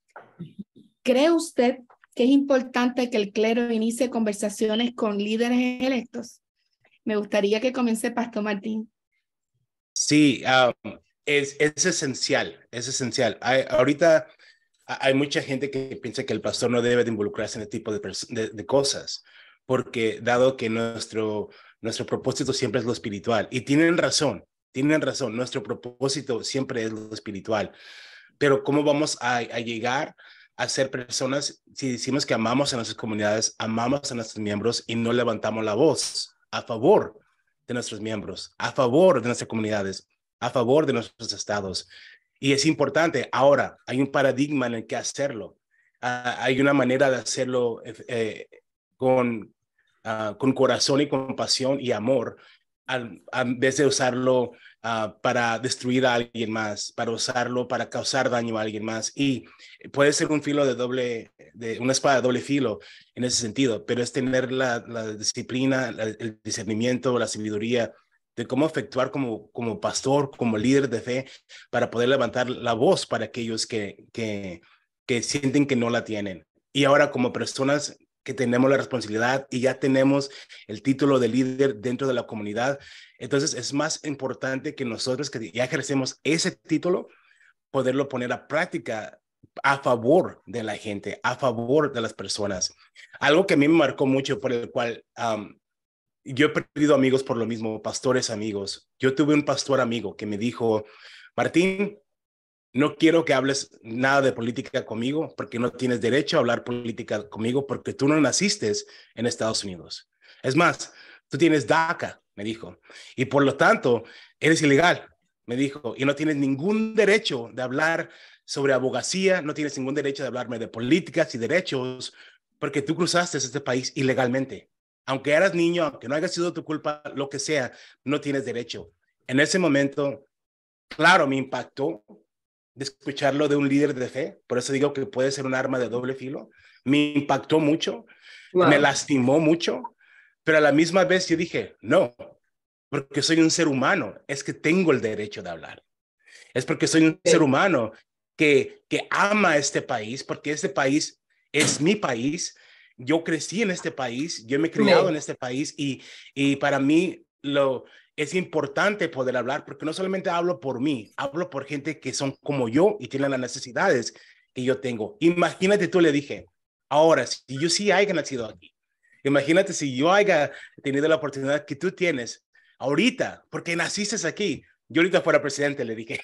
¿Cree usted que es importante que el clero inicie conversaciones con líderes electos? Me gustaría que comience Pastor Martín. Sí, um, es, es esencial, es esencial. Hay, ahorita hay mucha gente que piensa que el pastor no debe de involucrarse en este tipo de, de, de cosas, porque dado que nuestro, nuestro propósito siempre es lo espiritual, y tienen razón, tienen razón, nuestro propósito siempre es lo espiritual, pero ¿cómo vamos a, a llegar a ser personas si decimos que amamos a nuestras comunidades, amamos a nuestros miembros y no levantamos la voz a favor de nuestros miembros, a favor de nuestras comunidades, a favor de nuestros estados? Y es importante. Ahora, hay un paradigma en el que hacerlo. Uh, hay una manera de hacerlo eh, con, uh, con corazón y compasión y amor, al, en vez de usarlo uh, para destruir a alguien más, para usarlo para causar daño a alguien más. Y puede ser un filo de doble, de una espada de doble filo en ese sentido, pero es tener la, la disciplina, la, el discernimiento, la sabiduría de cómo efectuar como, como pastor, como líder de fe, para poder levantar la voz para aquellos que, que, que sienten que no la tienen. Y ahora, como personas que tenemos la responsabilidad y ya tenemos el título de líder dentro de la comunidad, entonces es más importante que nosotros que ya ejercemos ese título, poderlo poner a práctica a favor de la gente, a favor de las personas. Algo que a mí me marcó mucho, por el cual um, yo he perdido amigos por lo mismo, pastores amigos. Yo tuve un pastor amigo que me dijo, Martín, no quiero que hables nada de política conmigo porque no tienes derecho a hablar política conmigo porque tú no naciste en Estados Unidos. Es más, tú tienes DACA, me dijo, y por lo tanto eres ilegal, me dijo, y no tienes ningún derecho de hablar sobre abogacía, no tienes ningún derecho de hablarme de políticas y derechos porque tú cruzaste este país ilegalmente. Aunque eras niño, aunque no haya sido tu culpa, lo que sea, no tienes derecho. En ese momento, claro, me impactó de escucharlo de un líder de fe, por eso digo que puede ser un arma de doble filo. Me impactó mucho, wow. Me lastimó mucho, pero a la misma vez yo dije, no, porque soy un ser humano, es que tengo el derecho de hablar. Es porque soy un ser humano que, que ama este país, porque este país es mi país. Yo crecí en este país, yo me he criado en este país y, y para mí lo, es importante poder hablar porque no solamente hablo por mí, hablo por gente que son como yo y tienen las necesidades que yo tengo. Imagínate, tú le dije, ahora, si yo sí haya nacido aquí, imagínate si yo haya tenido la oportunidad que tú tienes ahorita, porque naciste aquí, yo ahorita fuera presidente, le dije.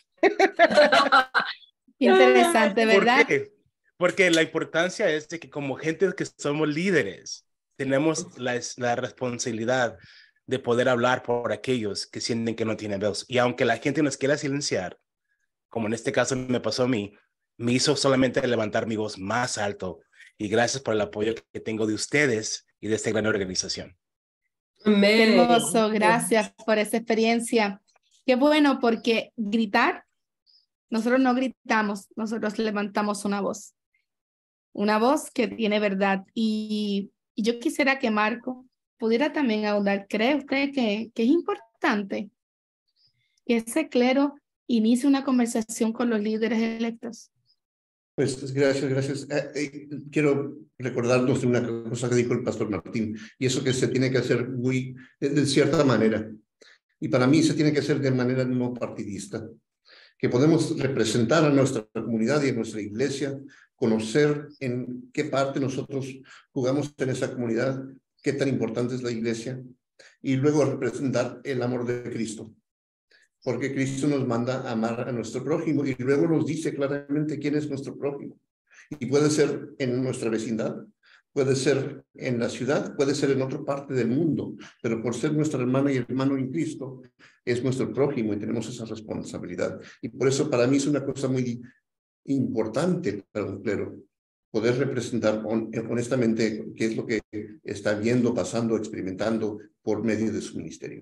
Interesante, ¿verdad? ¿Por qué? Porque la importancia es de que como gente que somos líderes, tenemos la, la responsabilidad de poder hablar por aquellos que sienten que no tienen voz. Y aunque la gente nos quiera silenciar, como en este caso me pasó a mí, me hizo solamente levantar mi voz más alto. Y gracias por el apoyo que tengo de ustedes y de esta gran organización. Qué hermoso, gracias por esa experiencia. Qué bueno, porque gritar, nosotros no gritamos, nosotros levantamos una voz. Una voz que tiene verdad. Y, y yo quisiera que Marco pudiera también ahondar. ¿Cree usted que, que es importante que ese clero inicie una conversación con los líderes electos? Pues gracias, gracias. Eh, eh, quiero recordarnos de una cosa que dijo el pastor Martín, y eso que se tiene que hacer muy, de, de cierta manera. Y para mí se tiene que hacer de manera no partidista. Que podemos representar a nuestra comunidad y a nuestra iglesia, conocer en qué parte nosotros jugamos en esa comunidad, qué tan importante es la iglesia, y luego representar el amor de Cristo. Porque Cristo nos manda a amar a nuestro prójimo y luego nos dice claramente quién es nuestro prójimo. Y puede ser en nuestra vecindad, puede ser en la ciudad, puede ser en otra parte del mundo, pero por ser nuestra hermana y hermano en Cristo, es nuestro prójimo y tenemos esa responsabilidad. Y por eso para mí es una cosa muy importante para un clero, poder representar honestamente qué es lo que está viendo, pasando, experimentando por medio de su ministerio.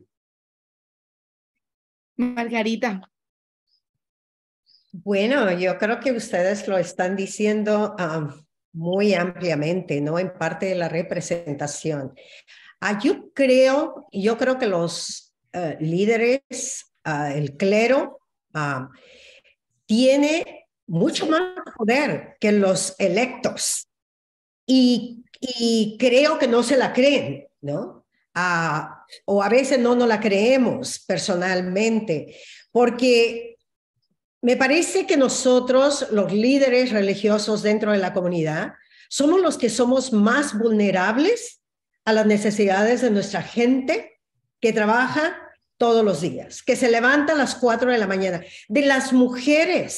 Margarita. Bueno, yo creo que ustedes lo están diciendo um, muy ampliamente, ¿no? En parte de la representación. Ah, yo creo, yo creo que los uh, líderes, uh, el clero, uh, tiene mucho más poder que los electos. Y, y creo que no se la creen, ¿no? Uh, o a veces no nos la creemos personalmente, porque me parece que nosotros, los líderes religiosos dentro de la comunidad, somos los que somos más vulnerables a las necesidades de nuestra gente que trabaja todos los días, que se levanta a las cuatro de la mañana, de las mujeres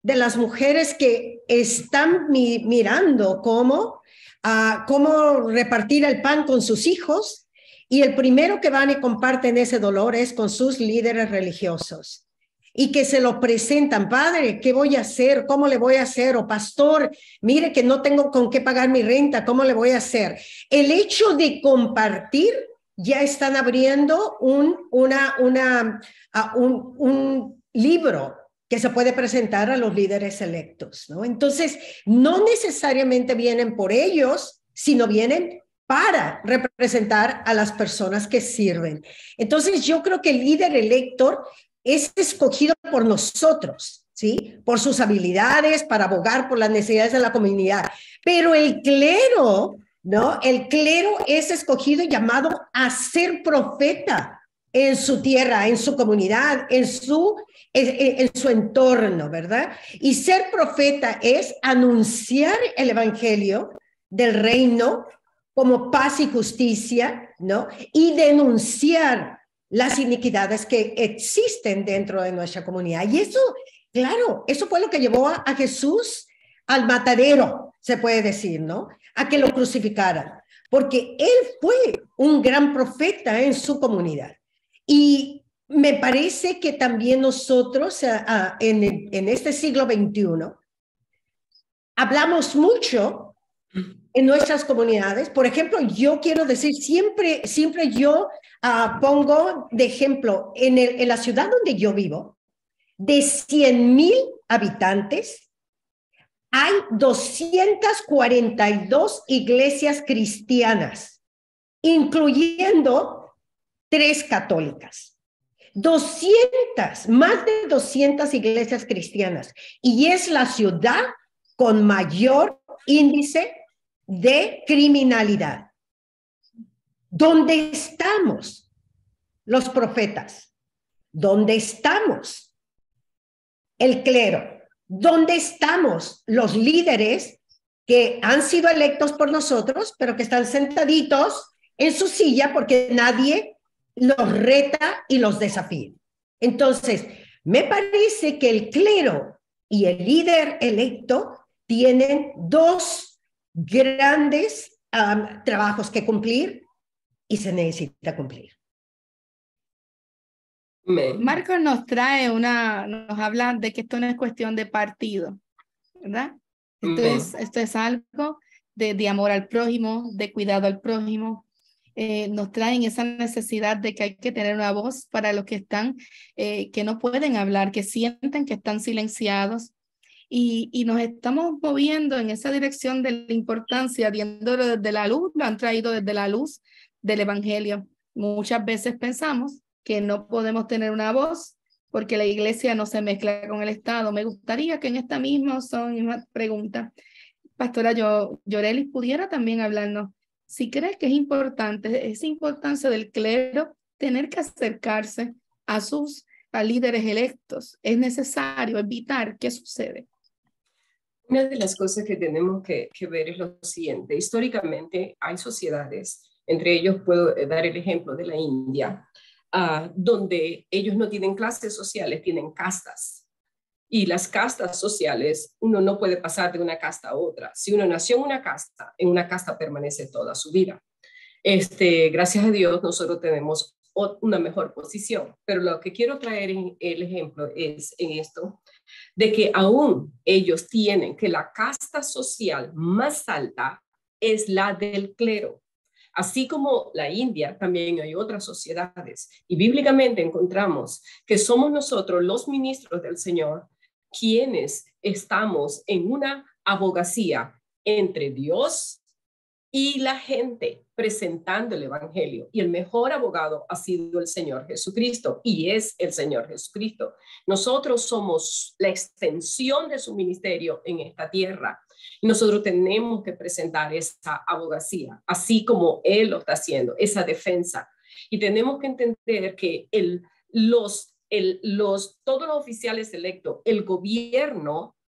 de las mujeres que están mi mirando cómo, uh, cómo repartir el pan con sus hijos, y el primero que van y comparten ese dolor es con sus líderes religiosos. Y que se lo presentan, padre, ¿qué voy a hacer? ¿Cómo le voy a hacer? O pastor, mire que no tengo con qué pagar mi renta, ¿cómo le voy a hacer? El hecho de compartir, ya están abriendo un, una, una, uh, un, un libro que se puede presentar a los líderes electos, ¿no? Entonces, no necesariamente vienen por ellos, sino vienen para representar a las personas que sirven. Entonces, yo creo que el líder elector es escogido por nosotros, ¿sí? Por sus habilidades, para abogar por las necesidades de la comunidad. Pero el clero, ¿no? El clero es escogido y llamado a ser profeta en su tierra, en su comunidad, en su, en, en su entorno, ¿verdad? Y ser profeta es anunciar el evangelio del reino como paz y justicia, ¿no? Y denunciar las iniquidades que existen dentro de nuestra comunidad. Y eso, claro, eso fue lo que llevó a, a Jesús al matadero, se puede decir, ¿no? A que lo crucificaran, porque él fue un gran profeta en su comunidad. Y me parece que también nosotros, a, a, en, en este siglo veintiuno, hablamos mucho en nuestras comunidades. Por ejemplo, yo quiero decir, siempre, siempre yo uh, pongo de ejemplo, en, el, en la ciudad donde yo vivo, de cien mil habitantes, hay doscientas cuarenta y dos iglesias cristianas, incluyendo tres católicas. doscientas, más de doscientas iglesias cristianas. Y es la ciudad con mayor índice de criminalidad. ¿Dónde estamos los profetas? ¿Dónde estamos el clero? ¿Dónde estamos los líderes que han sido electos por nosotros, pero que están sentaditos en su silla porque nadie los reta y los desafía? Entonces, me parece que el clero y el líder electo tienen dos grandes um, trabajos que cumplir y se necesita cumplir. Marcos nos trae una, nos habla de que esto no es cuestión de partido, ¿verdad? Esto, es, esto es algo de, de amor al prójimo, de cuidado al prójimo. Eh, nos traen esa necesidad de que hay que tener una voz para los que están, eh, que no pueden hablar, que sienten que están silenciados. Y, y nos estamos moviendo en esa dirección de la importancia, viéndolo desde la luz, lo han traído desde la luz del evangelio. Muchas veces pensamos que no podemos tener una voz porque la iglesia no se mezcla con el Estado. Me gustaría que en esta misma son una pregunta, Pastora Yo, Yorelis, pudiera también hablarnos, si crees que es importante, esa importancia del clero, tener que acercarse a sus a líderes electos, es necesario evitar. ¿Qué sucede? Una de las cosas que tenemos que, que ver es lo siguiente. Históricamente hay sociedades, entre ellos puedo dar el ejemplo de la India, uh, donde ellos no tienen clases sociales, tienen castas. Y las castas sociales, uno no puede pasar de una casta a otra. Si uno nació en una casta, en una casta permanece toda su vida. Este, gracias a Dios nosotros tenemos una mejor posición. Pero lo que quiero traer en el ejemplo es en esto, de que aún ellos tienen que la casta social más alta es la del clero. Así como la India, también hay otras sociedades. Y bíblicamente encontramos que somos nosotros los ministros del Señor quienes estamos en una abogacía entre Dios y la gente, presentando el evangelio. Y el mejor abogado ha sido el Señor Jesucristo, y es el Señor Jesucristo. Nosotros somos la extensión de su ministerio en esta tierra. Y nosotros tenemos que presentar esa abogacía, así como Él lo está haciendo, esa defensa. Y tenemos que entender que el, los, el, los, todos los oficiales electos, el gobierno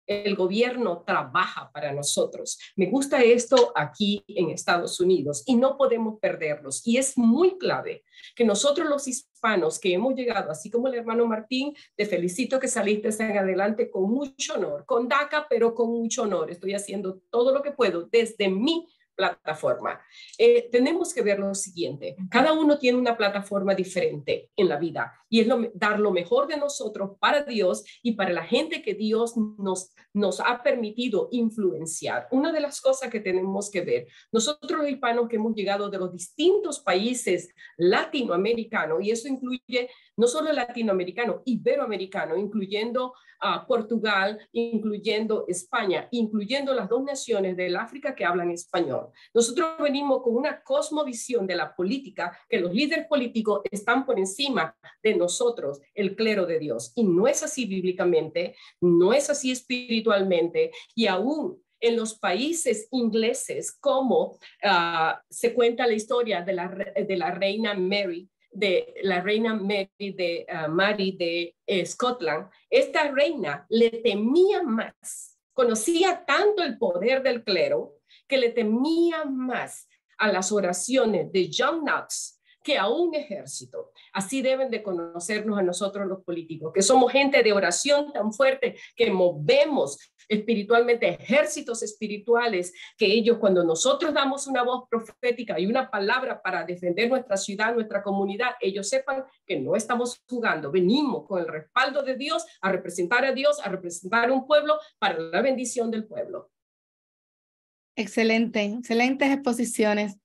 El gobierno trabaja para nosotros. Me gusta esto aquí en Estados Unidos y no podemos perderlos. Y es muy clave que nosotros los hispanos que hemos llegado, así como el hermano Martín, te felicito que saliste en adelante con mucho honor, con DACA, pero con mucho honor. Estoy haciendo todo lo que puedo desde mi plataforma. Eh, tenemos que ver lo siguiente, cada uno tiene una plataforma diferente en la vida y es lo, dar lo mejor de nosotros para Dios y para la gente que Dios nos, nos ha permitido influenciar. Una de las cosas que tenemos que ver, nosotros los hispanos que hemos llegado de los distintos países latinoamericanos, y eso incluye no solo latinoamericano, iberoamericano, incluyendo a Portugal, incluyendo España, incluyendo las dos naciones del África que hablan español. Nosotros venimos con una cosmovisión de la política, que los líderes políticos están por encima de nosotros, el clero de Dios. Y no es así bíblicamente, no es así espiritualmente, y aún en los países ingleses, como uh, se cuenta la historia de la, de la reina Mary, de la reina Mary de uh, Mary de eh, Scotland. Esta reina le temía más, conocía tanto el poder del clero que le temía más a las oraciones de John Knox que a un ejército. Así deben de conocernos a nosotros los políticos, que somos gente de oración tan fuerte que movemos espiritualmente ejércitos espirituales, que ellos, cuando nosotros damos una voz profética y una palabra para defender nuestra ciudad, nuestra comunidad, ellos sepan que no estamos jugando, venimos con el respaldo de Dios a representar a Dios, a representar a un pueblo para la bendición del pueblo. Excelente, excelentes exposiciones.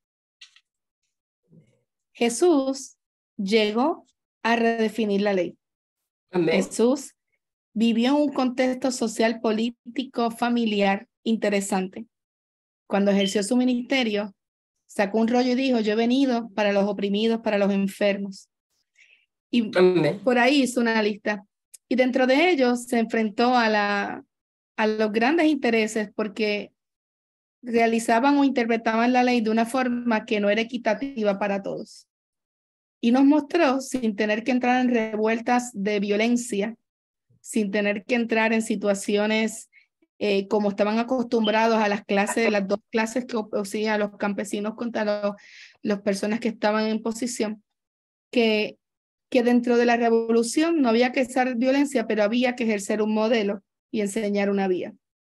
Jesús llegó a redefinir la ley. Amén. Jesús vivió en un contexto social, político, familiar interesante. Cuando ejerció su ministerio, sacó un rollo y dijo, yo he venido para los oprimidos, para los enfermos. Y Amén. por ahí hizo una lista. Y dentro de ellos se enfrentó a, la, a los grandes intereses porque realizaban o interpretaban la ley de una forma que no era equitativa para todos. Y nos mostró, sin tener que entrar en revueltas de violencia, sin tener que entrar en situaciones eh, como estaban acostumbrados a las clases, las dos clases que opusían a los campesinos contra los, las personas que estaban en posición, que, que dentro de la revolución no había que usar violencia, pero había que ejercer un modelo y enseñar una vía.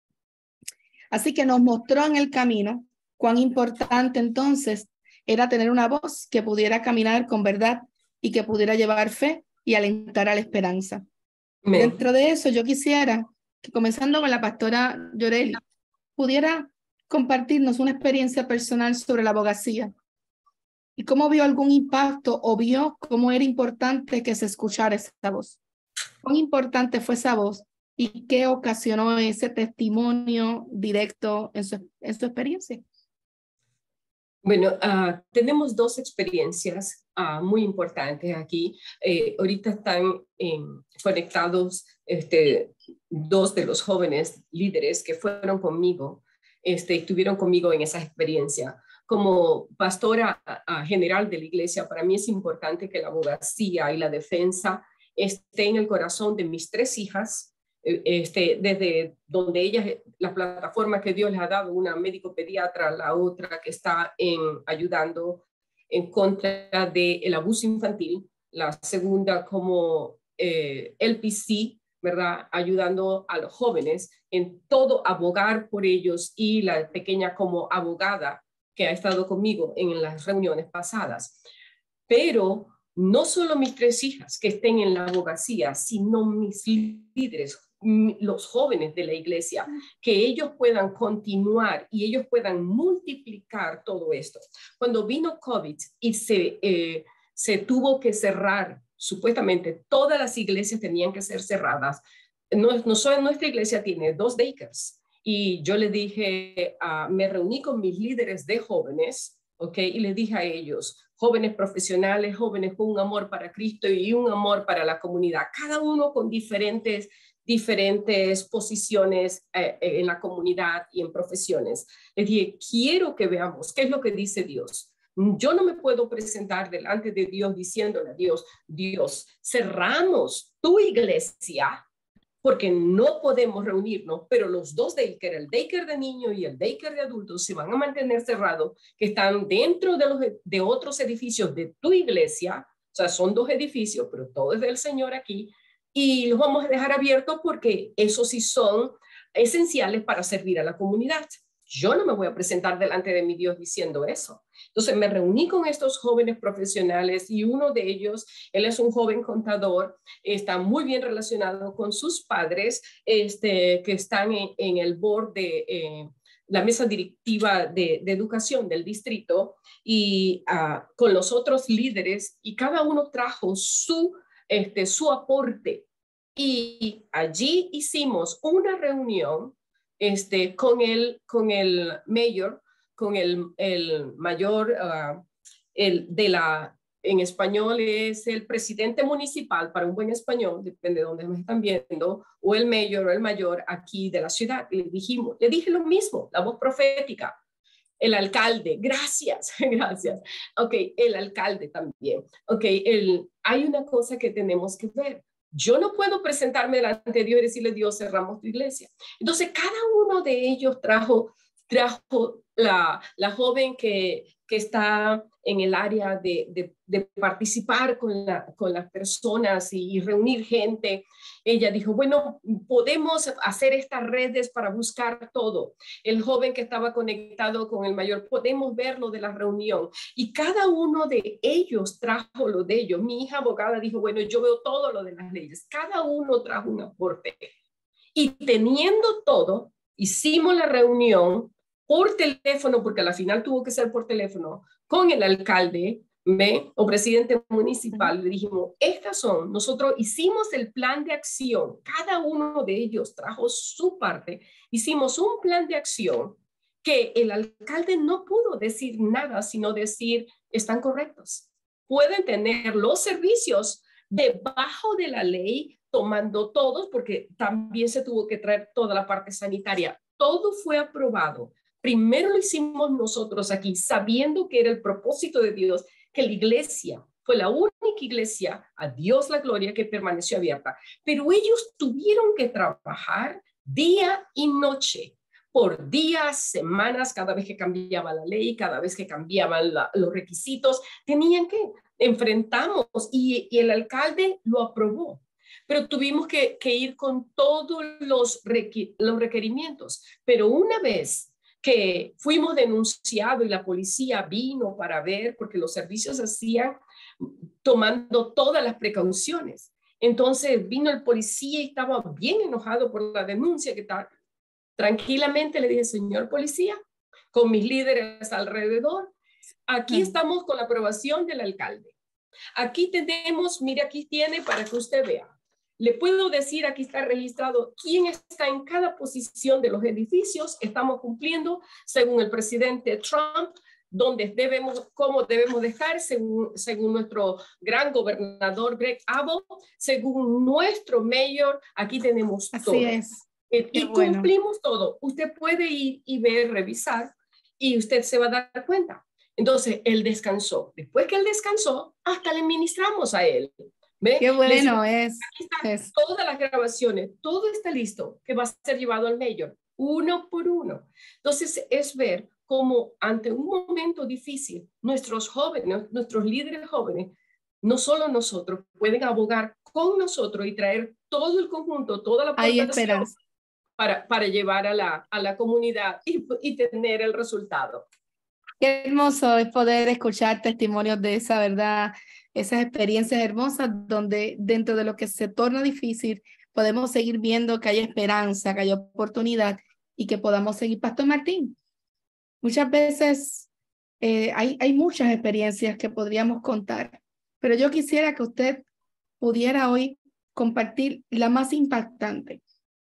Así que nos mostró en el camino cuán importante entonces era tener una voz que pudiera caminar con verdad y que pudiera llevar fe y alentar a la esperanza. Amén. Dentro de eso, yo quisiera que, comenzando con la pastora Yoreli, pudiera compartirnos una experiencia personal sobre la abogacía y cómo vio algún impacto o vio cómo era importante que se escuchara esa voz. ¿Cuán importante fue esa voz y qué ocasionó ese testimonio directo en su, en su experiencia? Bueno, uh, tenemos dos experiencias uh, muy importantes aquí. Eh, ahorita están eh, conectados este, dos de los jóvenes líderes que fueron conmigo, este, estuvieron conmigo en esa experiencia. Como pastora uh, general de la iglesia, para mí es importante que la abogacía y la defensa esté en el corazón de mis tres hijas, Este, desde donde ellas, la plataforma que Dios les ha dado, una médico pediatra, la otra que está en, ayudando en contra del abuso infantil, la segunda como eh, L P C, ¿verdad? Ayudando a los jóvenes en todo, abogar por ellos, y la pequeña como abogada que ha estado conmigo en las reuniones pasadas. Pero no solo mis tres hijas que estén en la abogacía, sino mis líderes, los jóvenes de la iglesia, que ellos puedan continuar y ellos puedan multiplicar todo esto. Cuando vino COVID y se, eh, se tuvo que cerrar, supuestamente todas las iglesias tenían que ser cerradas. No, no solo nuestra iglesia tiene dos daycares, y yo le dije, uh, me reuní con mis líderes de jóvenes, ¿ok? Y les dije a ellos, jóvenes profesionales, jóvenes con un amor para Cristo y un amor para la comunidad, cada uno con diferentes diferentes posiciones eh, en la comunidad y en profesiones. Les dije, quiero que veamos qué es lo que dice Dios. Yo no me puedo presentar delante de Dios diciéndole a Dios, Dios, cerramos tu iglesia porque no podemos reunirnos, pero los dos daycare, el daycare de niños y el daycare de adultos, se van a mantener cerrados, que están dentro de, los, de otros edificios de tu iglesia, o sea, son dos edificios, pero todo es del Señor aquí, y los vamos a dejar abiertos porque esos sí son esenciales para servir a la comunidad. Yo no me voy a presentar delante de mi Dios diciendo eso. Entonces me reuní con estos jóvenes profesionales y uno de ellos, él es un joven contador, está muy bien relacionado con sus padres, este, que están en, en el board de eh, la mesa directiva de, de educación del distrito y uh, con los otros líderes, y cada uno trajo su, este, su aporte. Y allí hicimos una reunión Este, con, el, con el mayor, con el, el mayor, uh, el de la, en español es el presidente municipal, para un buen español, depende de dónde me están viendo, o el mayor o el mayor aquí de la ciudad. Le dijimos, le dije lo mismo, la voz profética. El alcalde, gracias, gracias. Ok, el alcalde también. Ok, el, hay una cosa que tenemos que ver. Yo no puedo presentarme delante de Dios y decirle, Dios, cerramos tu iglesia. Entonces, cada uno de ellos trajo, trajo la, la joven que, que está en el área de, de, de participar con, la, con las personas y, y reunir gente. Ella dijo, bueno, podemos hacer estas redes para buscar todo. El joven que estaba conectado con el mayor, podemos ver lo de la reunión. Y cada uno de ellos trajo lo de ellos. Mi hija abogada dijo, bueno, yo veo todo lo de las leyes. Cada uno trajo un aporte. Y teniendo todo, hicimos la reunión por teléfono, porque al final tuvo que ser por teléfono, con el alcalde ¿ve? o presidente municipal. Le dijimos, estas son, nosotros hicimos el plan de acción, cada uno de ellos trajo su parte, hicimos un plan de acción que el alcalde no pudo decir nada, sino decir, están correctos. Pueden tener los servicios debajo de la ley, tomando todos, porque también se tuvo que traer toda la parte sanitaria. Todo fue aprobado. Primero lo hicimos nosotros aquí, sabiendo que era el propósito de Dios, que la iglesia fue la única iglesia, a Dios la gloria, que permaneció abierta. Pero ellos tuvieron que trabajar día y noche, por días, semanas, cada vez que cambiaba la ley, cada vez que cambiaban la, los requisitos, tenían que enfrentamos y, y el alcalde lo aprobó. Pero tuvimos que, que ir con todos los, requ los requerimientos. Pero una vez que fuimos denunciados y la policía vino para ver, porque los servicios hacían tomando todas las precauciones. Entonces vino el policía y estaba bien enojado por la denuncia que está. Tranquilamente le dije, señor policía, con mis líderes alrededor, aquí estamos con la aprobación del alcalde. Aquí tenemos, mire, aquí tiene para que usted vea. Le puedo decir, aquí está registrado quién está en cada posición de los edificios. Estamos cumpliendo según el presidente Trump, donde debemos, cómo debemos dejar, según, según nuestro gran gobernador Greg Abbott, según nuestro mayor, aquí tenemos todo. Así es. Eh, y bueno. cumplimos todo. Usted puede ir y ver, revisar, y usted se va a dar cuenta. Entonces, él descansó. Después que él descansó, hasta le ministramos a él. ¿Ve? Qué bueno Les, es, aquí están es. todas las grabaciones, todo está listo, que va a ser llevado al mayor, uno por uno. Entonces, es ver cómo ante un momento difícil, nuestros jóvenes, nuestros líderes jóvenes, no solo nosotros, pueden abogar con nosotros y traer todo el conjunto, toda la Hay aportación esperanza. para, para llevar a la, a la comunidad y, y tener el resultado. Qué hermoso es poder escuchar testimonios de esa verdad, esas experiencias hermosas donde dentro de lo que se torna difícil podemos seguir viendo que hay esperanza, que hay oportunidad y que podamos seguir. Pastor Martín, muchas veces eh, hay, hay muchas experiencias que podríamos contar, pero yo quisiera que usted pudiera hoy compartir la más impactante,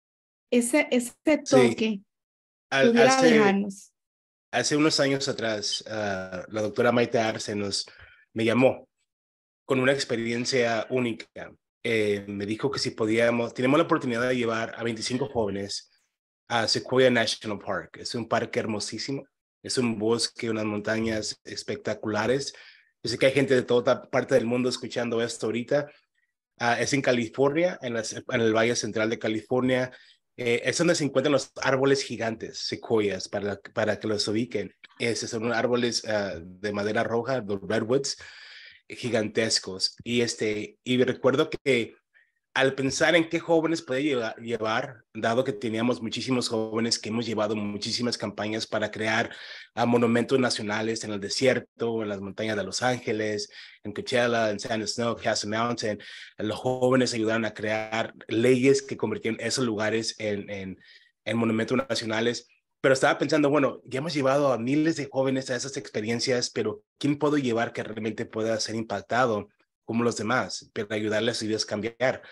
ese, ese toque Sí. Al, pudiera hace, dejarnos. Hace unos años atrás, uh, la doctora Maite Arce nos, me llamó con una experiencia única. Eh, me dijo que si podíamos, tenemos la oportunidad de llevar a veinticinco jóvenes a Sequoia National Park. Es un parque hermosísimo, es un bosque, unas montañas espectaculares. Yo sé que hay gente de toda parte del mundo escuchando esto ahorita. Uh, es en California, en, las, en el Valle Central de California. Eh, es donde se encuentran los árboles gigantes, sequoias, para, para que los ubiquen. Es, son árboles uh, de madera roja, los redwoods, gigantescos. Y, este, y recuerdo que al pensar en qué jóvenes puede llevar, llevar, dado que teníamos muchísimos jóvenes que hemos llevado muchísimas campañas para crear uh, monumentos nacionales en el desierto, en las montañas de Los Ángeles, en Coachella, en Sand and Snow, Castle Mountain, los jóvenes ayudaron a crear leyes que convirtieron esos lugares en, en, en monumentos nacionales. Pero estaba pensando, bueno, ya hemos llevado a miles de jóvenes a esas experiencias, pero ¿quién puedo llevar que realmente pueda ser impactado como los demás, para ayudarles a sus vidas a cambiar?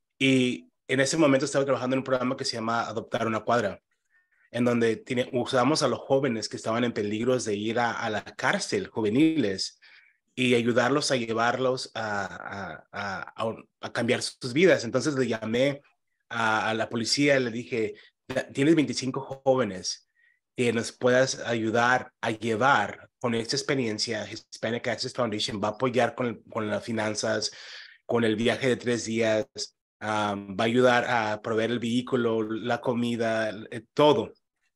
Y en ese momento estaba trabajando en un programa que se llama Adoptar una Cuadra, en donde tiene, usamos a los jóvenes que estaban en peligro de ir a, a la cárcel, juveniles, y ayudarlos a llevarlos a, a, a, a, a cambiar sus vidas. Entonces le llamé a, a la policía y le dije, tienes veinticinco jóvenes que nos puedas ayudar a llevar con esta experiencia. Hispanic Access Foundation va a apoyar con, con las finanzas, con el viaje de tres días, um, va a ayudar a proveer el vehículo, la comida, eh, todo,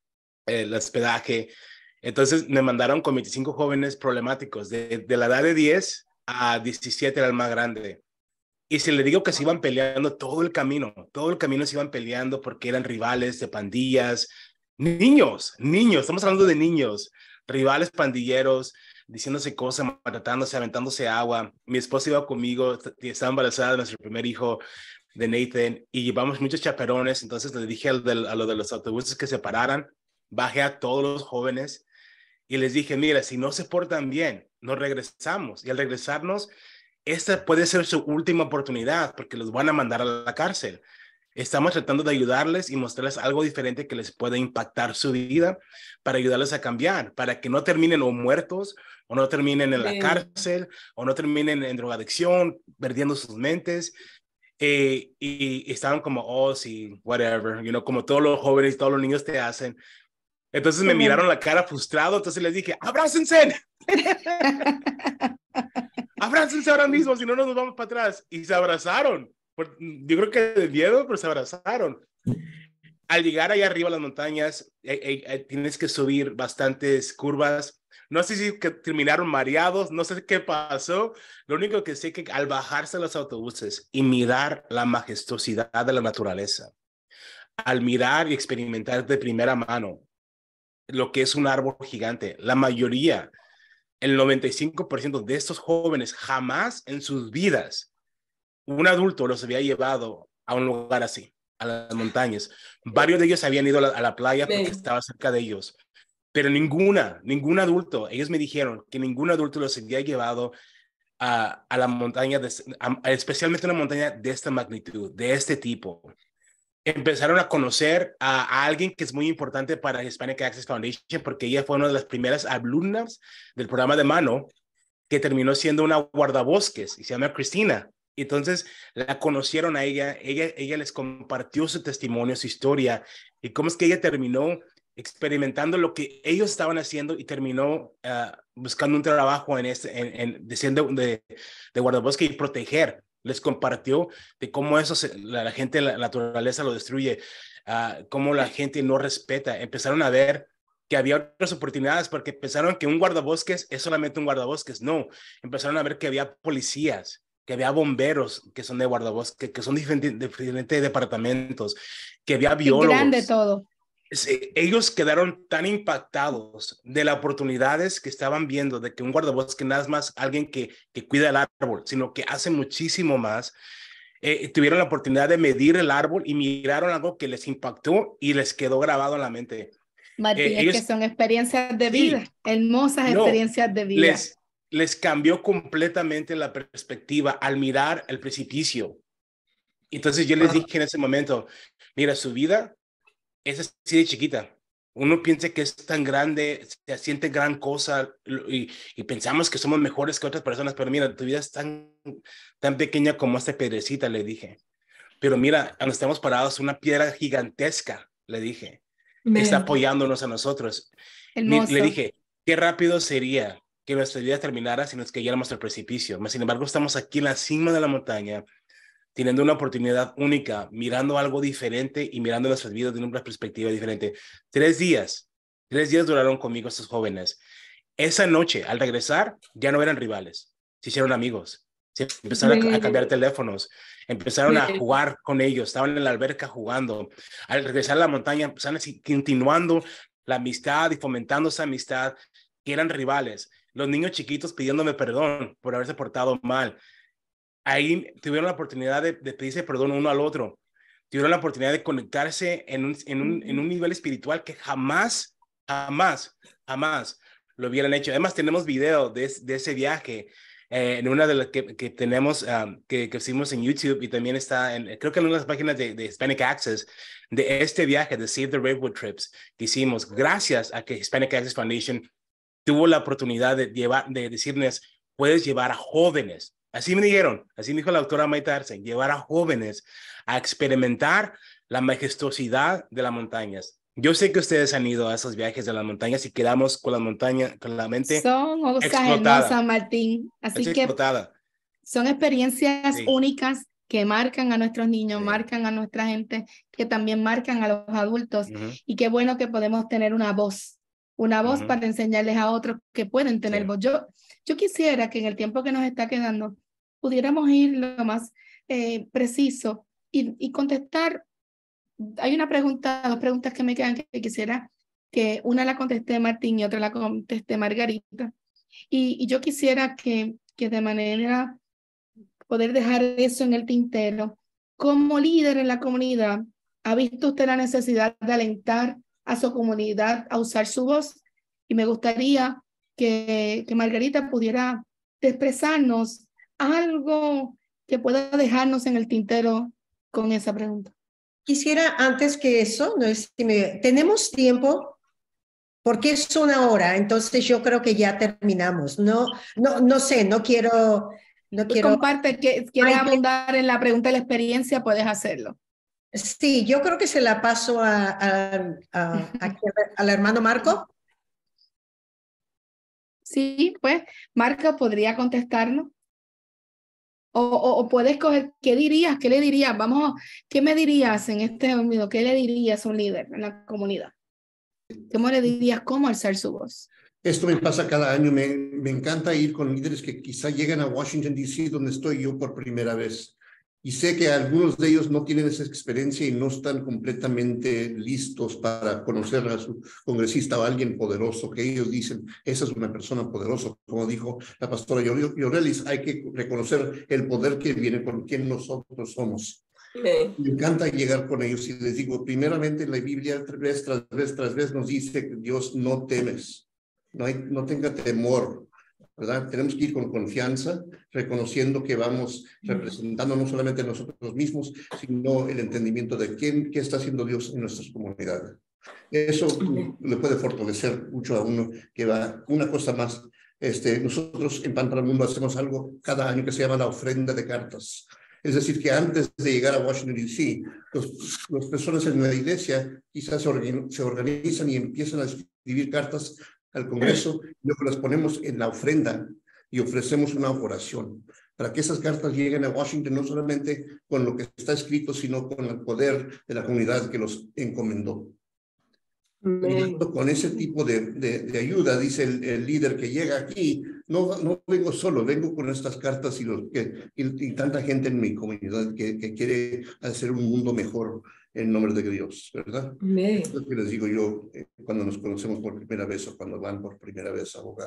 el hospedaje. Entonces me mandaron con veinticinco jóvenes problemáticos, de, de la edad de diez a diecisiete era el más grande. Y si le digo que se iban peleando todo el camino, todo el camino se iban peleando porque eran rivales de pandillas, niños, niños, estamos hablando de niños, rivales pandilleros, diciéndose cosas, maltratándose, aventándose agua. Mi esposa iba conmigo, estaba embarazada de nuestro primer hijo, de Nathan, y llevamos muchos chaperones. Entonces le dije a lo de, a lo de los autobuses que se pararan, bajé a todos los jóvenes y les dije, mira, si no se portan bien, nos regresamos. Y al regresarnos, esta puede ser su última oportunidad porque los van a mandar a la cárcel. Estamos tratando de ayudarles y mostrarles algo diferente que les pueda impactar su vida para ayudarles a cambiar, para que no terminen o muertos o no terminen en la cárcel o no terminen en drogadicción, perdiendo sus mentes. Eh, y, y estaban como, oh, sí, whatever, you know, como todos los jóvenes y todos los niños te hacen. Entonces me miraron la cara frustrado, entonces les dije, ¡abrácense! ¡Abrácense ahora mismo, si no nos vamos para atrás! Y se abrazaron. Yo creo que de miedo, pero se abrazaron. Al llegar allá arriba a las montañas, eh, eh, eh, tienes que subir bastantes curvas. No sé si que terminaron mareados, no sé qué pasó. Lo único que sé es que al bajarse los autobuses y mirar la majestuosidad de la naturaleza, al mirar y experimentar de primera mano lo que es un árbol gigante, la mayoría, el noventa y cinco por ciento de estos jóvenes jamás en sus vidas un adulto los había llevado a un lugar así, a las montañas. Varios de ellos habían ido a la, a la playa porque estaba cerca de ellos, pero ninguna, ningún adulto, ellos me dijeron que ningún adulto los había llevado a, a la montaña, de, a, especialmente una montaña de esta magnitud, de este tipo. Empezaron a conocer a, a alguien que es muy importante para Hispanic Access Foundation porque ella fue una de las primeras alumnas del programa de mano que terminó siendo una guardabosques y se llama Cristina. Entonces la conocieron a ella, ella, ella les compartió su testimonio, su historia y cómo es que ella terminó experimentando lo que ellos estaban haciendo y terminó uh, buscando un trabajo en este, en, en, de, siendo de, de guardabosque y proteger. Les compartió de cómo eso se, la, la gente, la naturaleza lo destruye, uh, cómo la gente no respeta. Empezaron a ver que había otras oportunidades porque pensaron que un guardabosques es solamente un guardabosques. No, empezaron a ver que había policías, que había bomberos que son de guardabosques, que son diferentes, diferentes departamentos, que había biólogos. Qué grande todo. Ellos quedaron tan impactados de las oportunidades que estaban viendo, de que un guardabosques no es más alguien que, que cuida el árbol, sino que hace muchísimo más. Eh, tuvieron la oportunidad de medir el árbol y miraron algo que les impactó y les quedó grabado en la mente. Martín, Eh, es ellos, que son experiencias de sí, vida, hermosas no, experiencias de vida. Les, les cambió completamente la perspectiva al mirar el precipicio. Entonces yo les dije en ese momento, mira, su vida es así de chiquita. Uno piensa que es tan grande, se siente gran cosa y, y pensamos que somos mejores que otras personas, pero mira, tu vida es tan, tan pequeña como esta piedrecita, le dije. Pero mira, donde estamos parados, una piedra gigantesca, le dije, que está apoyándonos a nosotros. Hermoso. Le dije, qué rápido sería que nuestra vida terminara si nos cayéramos al precipicio. Sin embargo, estamos aquí en la cima de la montaña, teniendo una oportunidad única, mirando algo diferente y mirando nuestras vidas de una perspectiva diferente. Tres días, tres días duraron conmigo estos jóvenes. Esa noche, al regresar, ya no eran rivales, se hicieron amigos, se empezaron a, a cambiar teléfonos, empezaron a jugar con ellos, estaban en la alberca jugando. Al regresar a la montaña, empezaron así, continuando la amistad y fomentando esa amistad, que eran rivales. Los niños chiquitos pidiéndome perdón por haberse portado mal. Ahí tuvieron la oportunidad de, de pedirse perdón uno al otro. Tuvieron la oportunidad de conectarse en un, en un, en un nivel espiritual que jamás, jamás, jamás lo hubieran hecho. Además, tenemos video de, de ese viaje eh, en una de las que, que tenemos, um, que, que hicimos en YouTube, y también está, en, creo que en una de las páginas de, de Hispanic Access, de este viaje de Save the Redwood Trips que hicimos, gracias a que Hispanic Access Foundation tuvo la oportunidad de, llevar, de decirles, puedes llevar a jóvenes. Así me dijeron, así me dijo la doctora Maite Arce, llevar a jóvenes a experimentar la majestuosidad de las montañas. Yo sé que ustedes han ido a esos viajes de las montañas y quedamos con las montañas, con la mente Son cosas explotada. hermosas, Martín. Así Es que explotada. son experiencias Sí. únicas que marcan a nuestros niños, Sí. marcan a nuestra gente, que también marcan a los adultos. Uh-huh. Y qué bueno que podemos tener una voz, una voz Ujú. para enseñarles a otros que pueden tener Sí. voz. Yo, yo quisiera que en el tiempo que nos está quedando pudiéramos ir lo más eh, preciso y, y contestar. Hay una pregunta, dos preguntas que me quedan que quisiera que una la conteste Martín y otra la conteste Margarita. Y, y yo quisiera que, que de manera poder dejar eso en el tintero. Como líder en la comunidad, ¿ha visto usted la necesidad de alentar a su comunidad a usar su voz? Y me gustaría que, que Margarita pudiera expresarnos algo que pueda dejarnos en el tintero con esa pregunta. Quisiera antes que eso, no es, si me, tenemos tiempo porque es una hora, entonces yo creo que ya terminamos. No, no, no sé, no quiero, no Pues quiero. comparte, que quieres Ay, abundar en la pregunta de la experiencia, puedes hacerlo. Sí, yo creo que se la paso a, a, a, a- al hermano Marco. Sí, pues Marco podría contestarnos. O, o, o puedes coger, ¿qué dirías? ¿Qué le dirías? Vamos, ¿qué me dirías en este momento? ¿Qué le dirías a un líder en la comunidad? ¿Cómo le dirías cómo alzar su voz? Esto me pasa cada año. Me, me encanta ir con líderes que quizá llegan a Washington, D C, donde estoy yo por primera vez. Y sé que algunos de ellos no tienen esa experiencia y no están completamente listos para conocer a su congresista o a alguien poderoso que ellos dicen, esa es una persona poderosa. Como dijo la pastora Yorelis, hay que reconocer el poder que viene con quien nosotros somos. Me, Me encanta llegar con ellos y les digo, primeramente en la Biblia, vez tras vez tras vez nos dice que Dios no temes, no, hay, no tenga temor, ¿verdad? Tenemos que ir con confianza, reconociendo que vamos representando no solamente a nosotros mismos, sino el entendimiento de quién, qué está haciendo Dios en nuestras comunidades. Eso le puede fortalecer mucho a uno que va. Una cosa más, este, nosotros en Pan para el Mundo hacemos algo cada año que se llama la ofrenda de cartas. Es decir, que antes de llegar a Washington, D C, los, las personas en la iglesia quizás se, organ, se organizan y empiezan a escribir cartas al Congreso, y luego las ponemos en la ofrenda y ofrecemos una oración para que esas cartas lleguen a Washington no solamente con lo que está escrito, sino con el poder de la comunidad que los encomendó. me, Con ese tipo de, de, de ayuda, dice el, el líder que llega aquí, no, no vengo solo, vengo con estas cartas y, los que, y, y tanta gente en mi comunidad que, que quiere hacer un mundo mejor en nombre de Dios, ¿verdad? me. Es lo que les digo yo eh, cuando nos conocemos por primera vez o cuando van por primera vez a abogar.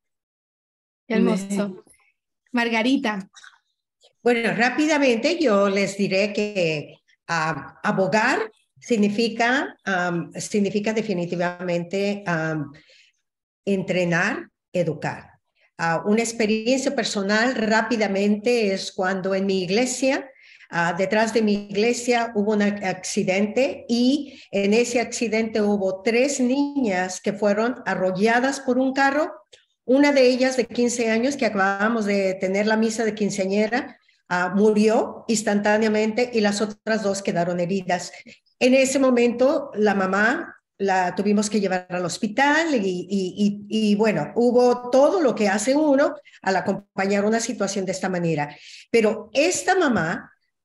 Qué hermoso. Margarita. Bueno, rápidamente yo les diré que uh, abogar significa, um, significa definitivamente um, entrenar, educar. Uh, una experiencia personal rápidamente es cuando en mi iglesia, uh, detrás de mi iglesia hubo un accidente y en ese accidente hubo tres niñas que fueron arrolladas por un carro. Una de ellas de quince años que acabamos de tener la misa de quinceañera, uh, murió instantáneamente y las otras dos quedaron heridas. En ese momento la mamá la tuvimos que llevar al hospital y, y, y, y bueno, hubo todo lo que hace uno al acompañar una situación de esta manera. Pero esta mamá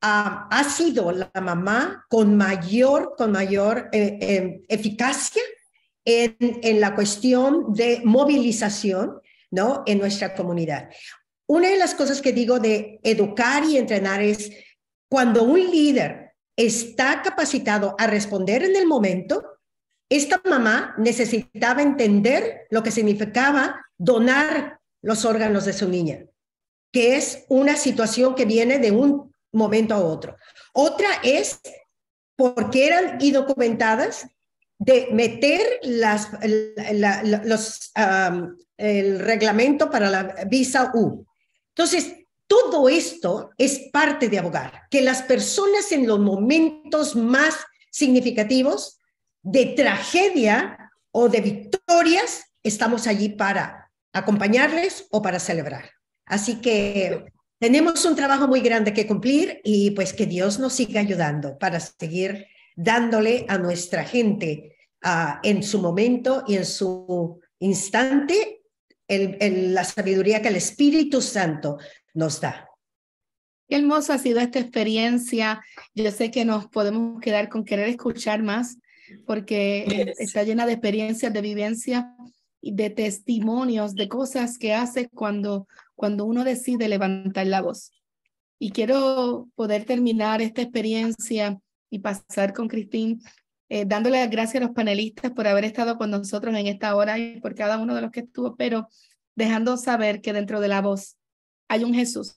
uh, ha sido la mamá con mayor, con mayor eh, eh, eficacia en, en la cuestión de movilización, ¿no? En nuestra comunidad. Una de las cosas que digo de educar y entrenar es cuando un líder está capacitado a responder en el momento, esta mamá necesitaba entender lo que significaba donar los órganos de su niña, que es una situación que viene de un momento a otro. Otra es porque eran indocumentadas de meter las, la, la, los, um, el reglamento para la visa U. Entonces, todo esto es parte de abogar, que las personas en los momentos más significativos de tragedia o de victorias, estamos allí para acompañarles o para celebrar. Así que tenemos un trabajo muy grande que cumplir y pues que Dios nos siga ayudando para seguir dándole a nuestra gente uh, en su momento y en su instante el, el, la sabiduría que el Espíritu Santo nos da. Qué hermosa ha sido esta experiencia. Yo sé que nos podemos quedar con querer escuchar más porque yes. está llena de experiencias, de vivencias y de testimonios de cosas que hace cuando, cuando uno decide levantar la voz. Y quiero poder terminar esta experiencia y pasar con Christine, eh, dándole las gracias a los panelistas por haber estado con nosotros en esta hora y por cada uno de los que estuvo, pero dejando saber que dentro de la voz hay un Jesús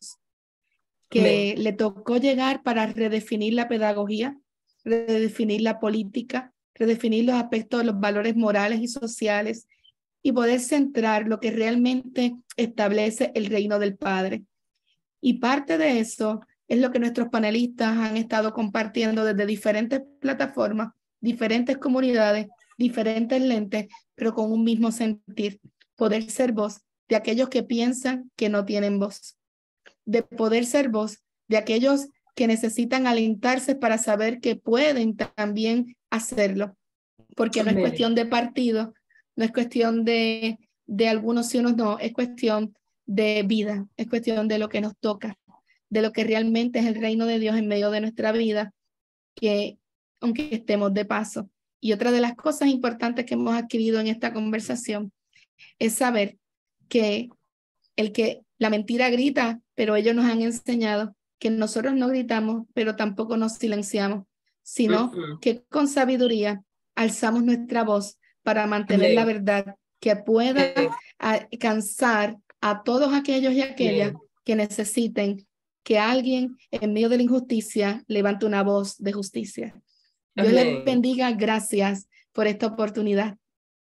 que Amén. Le tocó llegar para redefinir la pedagogía, redefinir la política, redefinir los aspectos de los valores morales y sociales y poder centrar lo que realmente establece el reino del Padre. Y parte de eso es lo que nuestros panelistas han estado compartiendo desde diferentes plataformas, diferentes comunidades, diferentes lentes, pero con un mismo sentir, poder ser voz de aquellos que piensan que no tienen voz, de poder ser voz de aquellos que necesitan alentarse para saber que pueden también hacerlo, porque Amén. No es cuestión de partido, no es cuestión de, de algunos sí o unos no, es cuestión de vida, es cuestión de lo que nos toca, de lo que realmente es el reino de Dios en medio de nuestra vida, que aunque estemos de paso. Y otra de las cosas importantes que hemos adquirido en esta conversación es saber que el que la mentira grita, pero ellos nos han enseñado que nosotros no gritamos, pero tampoco nos silenciamos, sino uh-huh. que con sabiduría alzamos nuestra voz para mantener Amén. La verdad que pueda Amén. Alcanzar a todos aquellos y aquellas Amén. Que necesiten que alguien en medio de la injusticia levante una voz de justicia. Dios les bendiga, gracias por esta oportunidad.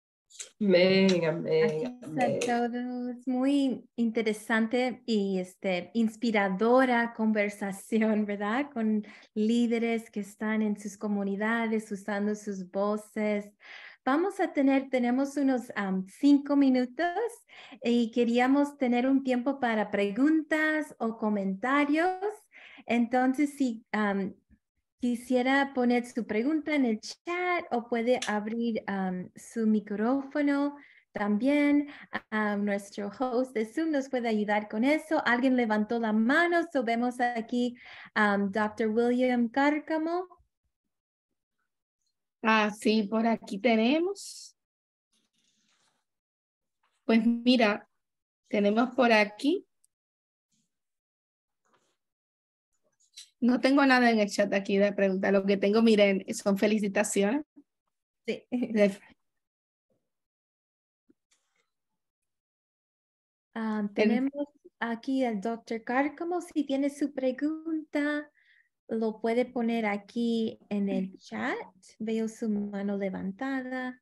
Amén, amén, amén. A todos, muy interesante y este, inspiradora conversación, ¿verdad? Con líderes que están en sus comunidades usando sus voces. Vamos a tener, tenemos unos um, cinco minutos y queríamos tener un tiempo para preguntas o comentarios. Entonces, si um, quisiera poner su pregunta en el chat o puede abrir um, su micrófono también. Um, nuestro host de Zoom nos puede ayudar con eso. Alguien levantó la mano, so vemos aquí um, doctor William Cárcamo. Ah, sí, por aquí tenemos. Pues mira, tenemos por aquí. No tengo nada en el chat aquí de preguntar. Lo que tengo, miren, son felicitaciones. Sí. Um, tenemos aquí al doctor Cárcamo. Si tiene su pregunta, lo puede poner aquí en el chat. Veo su mano levantada.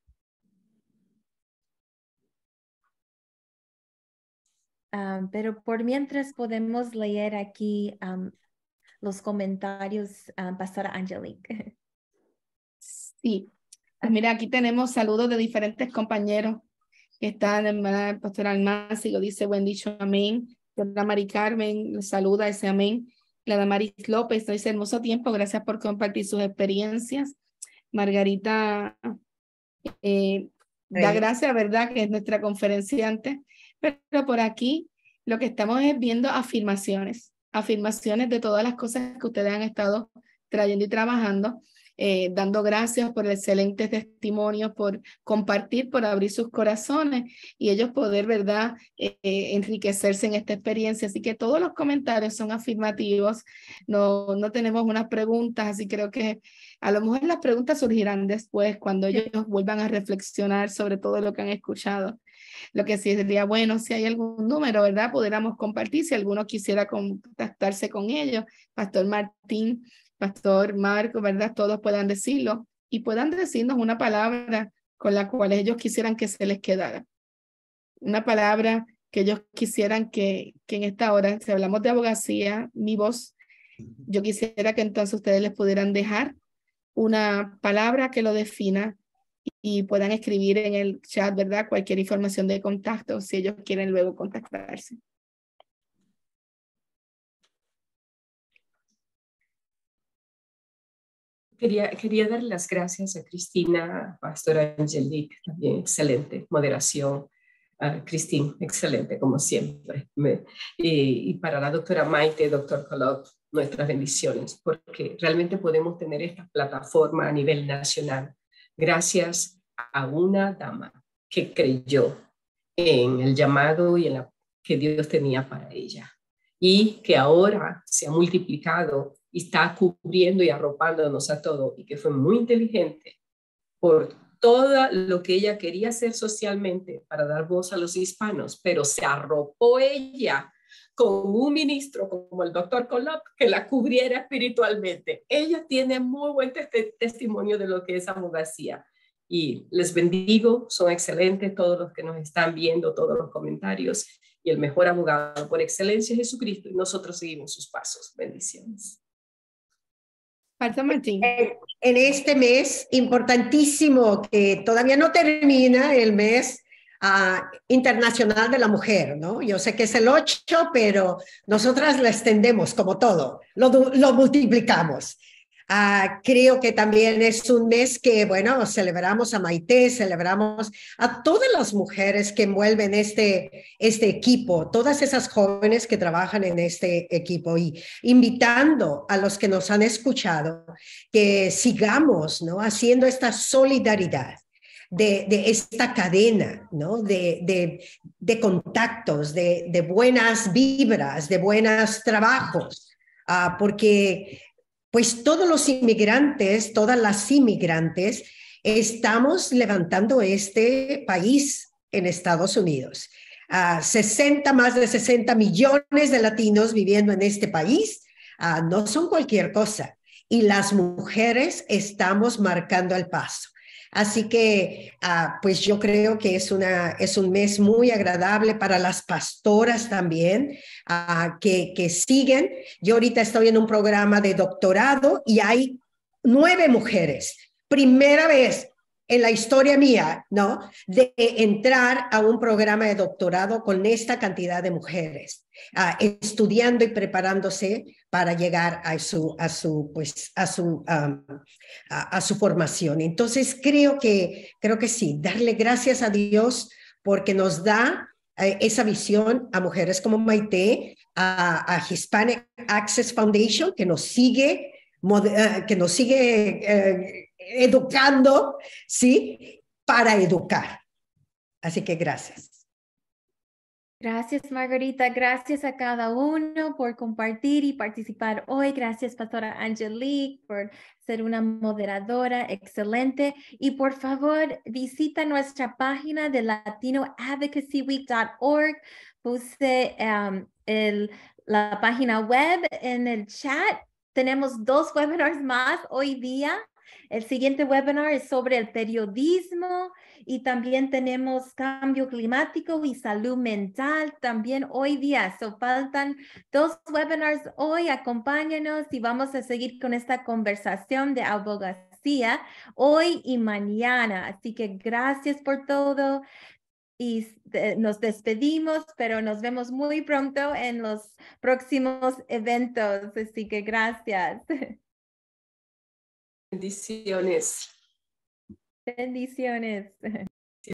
Um, pero por mientras podemos leer aquí um, los comentarios, um, pastora Angelique. Sí, pues mira, aquí tenemos saludos de diferentes compañeros que están, hermana pastora Almasi, lo dice buen dicho, amén. La Mari Carmen, saluda ese amén. La Damaris López, dice hermoso tiempo, gracias por compartir sus experiencias. Margarita eh, da gracias, ¿verdad? Que es nuestra conferenciante. Pero por aquí lo que estamos es viendo afirmaciones. afirmaciones de todas las cosas que ustedes han estado trayendo y trabajando, eh, dando gracias por el excelente testimonio, por compartir, por abrir sus corazones y ellos poder, ¿verdad?, eh, eh, enriquecerse en esta experiencia. Así que todos los comentarios son afirmativos, no, no tenemos unas preguntas, así creo que a lo mejor las preguntas surgirán después cuando ellos vuelvan a reflexionar sobre todo lo que han escuchado. Lo que sí sería bueno, si hay algún número, ¿verdad?, pudiéramos compartir, si alguno quisiera contactarse con ellos, Pastor Martín, Pastor Marco, ¿verdad?, todos puedan decirlo y puedan decirnos una palabra con la cual ellos quisieran que se les quedara. Una palabra que ellos quisieran que, que en esta hora, si hablamos de abogacía, mi voz, yo quisiera que entonces ustedes les pudieran dejar una palabra que lo defina y puedan escribir en el chat, ¿verdad?, cualquier información de contacto si ellos quieren luego contactarse. Quería, quería dar las gracias a Cristina, Pastora Angelique, también excelente moderación. Uh, Cristina, excelente como siempre. Me, y, y para la doctora Maite, doctor Colop, nuestras bendiciones, porque realmente podemos tener esta plataforma a nivel nacional gracias a una dama que creyó en el llamado y en la que Dios tenía para ella y que ahora se ha multiplicado y está cubriendo y arropándonos a todos y que fue muy inteligente por todo lo que ella quería hacer socialmente para dar voz a los hispanos, pero se arropó ella con un ministro como el doctor Colop que la cubriera espiritualmente. Ella tiene muy buen te- testimonio de lo que es abogacía. Y les bendigo, son excelentes todos los que nos están viendo, todos los comentarios. Y el mejor abogado por excelencia es Jesucristo y nosotros seguimos sus pasos. Bendiciones. Pastor Martín. En este mes importantísimo que todavía no termina el mes uh, internacional de la mujer, ¿no? Yo sé que es el ocho, pero nosotras lo extendemos como todo, lo, lo multiplicamos. Uh, creo que también es un mes que, bueno, celebramos a Maite, celebramos a todas las mujeres que envuelven este, este equipo, todas esas jóvenes que trabajan en este equipo y invitando a los que nos han escuchado que sigamos, ¿no?, haciendo esta solidaridad de, de esta cadena, ¿no?, de, de, de contactos, de, de buenas vibras, de buenos trabajos, uh, porque pues todos los inmigrantes, todas las inmigrantes, estamos levantando este país en Estados Unidos. Uh, sesenta, más de sesenta millones de latinos viviendo en este país, uh, no son cualquier cosa. Y las mujeres estamos marcando el paso. Así que, uh, pues yo creo que es, una, es un mes muy agradable para las pastoras también, uh, que, que siguen. Yo ahorita estoy en un programa de doctorado y hay nueve mujeres. Primera vez en la historia mía, ¿no?, de entrar a un programa de doctorado con esta cantidad de mujeres, uh, estudiando y preparándose para llegar a su, a su, pues, a su, um, a, a su formación. Entonces, creo que, creo que sí, darle gracias a Dios porque nos da uh, esa visión a mujeres como Maite, a, a Hispanic Access Foundation, que nos sigue, uh, que nos sigue uh, educando, ¿sí?, para educar. Así que gracias. Gracias, Margarita. Gracias a cada uno por compartir y participar hoy. Gracias, Pastora Angelique, por ser una moderadora excelente. Y por favor, visita nuestra página de latino advocacy week punto org. Puse um, el, la página web en el chat. Tenemos dos webinars más hoy día. El siguiente webinar es sobre el periodismo y también tenemos cambio climático y salud mental también hoy día. So, faltan dos webinars hoy. Acompáñanos y vamos a seguir con esta conversación de abogacía hoy y mañana. Así que gracias por todo y nos despedimos, pero nos vemos muy pronto en los próximos eventos. Así que gracias. Bendiciones. Bendiciones.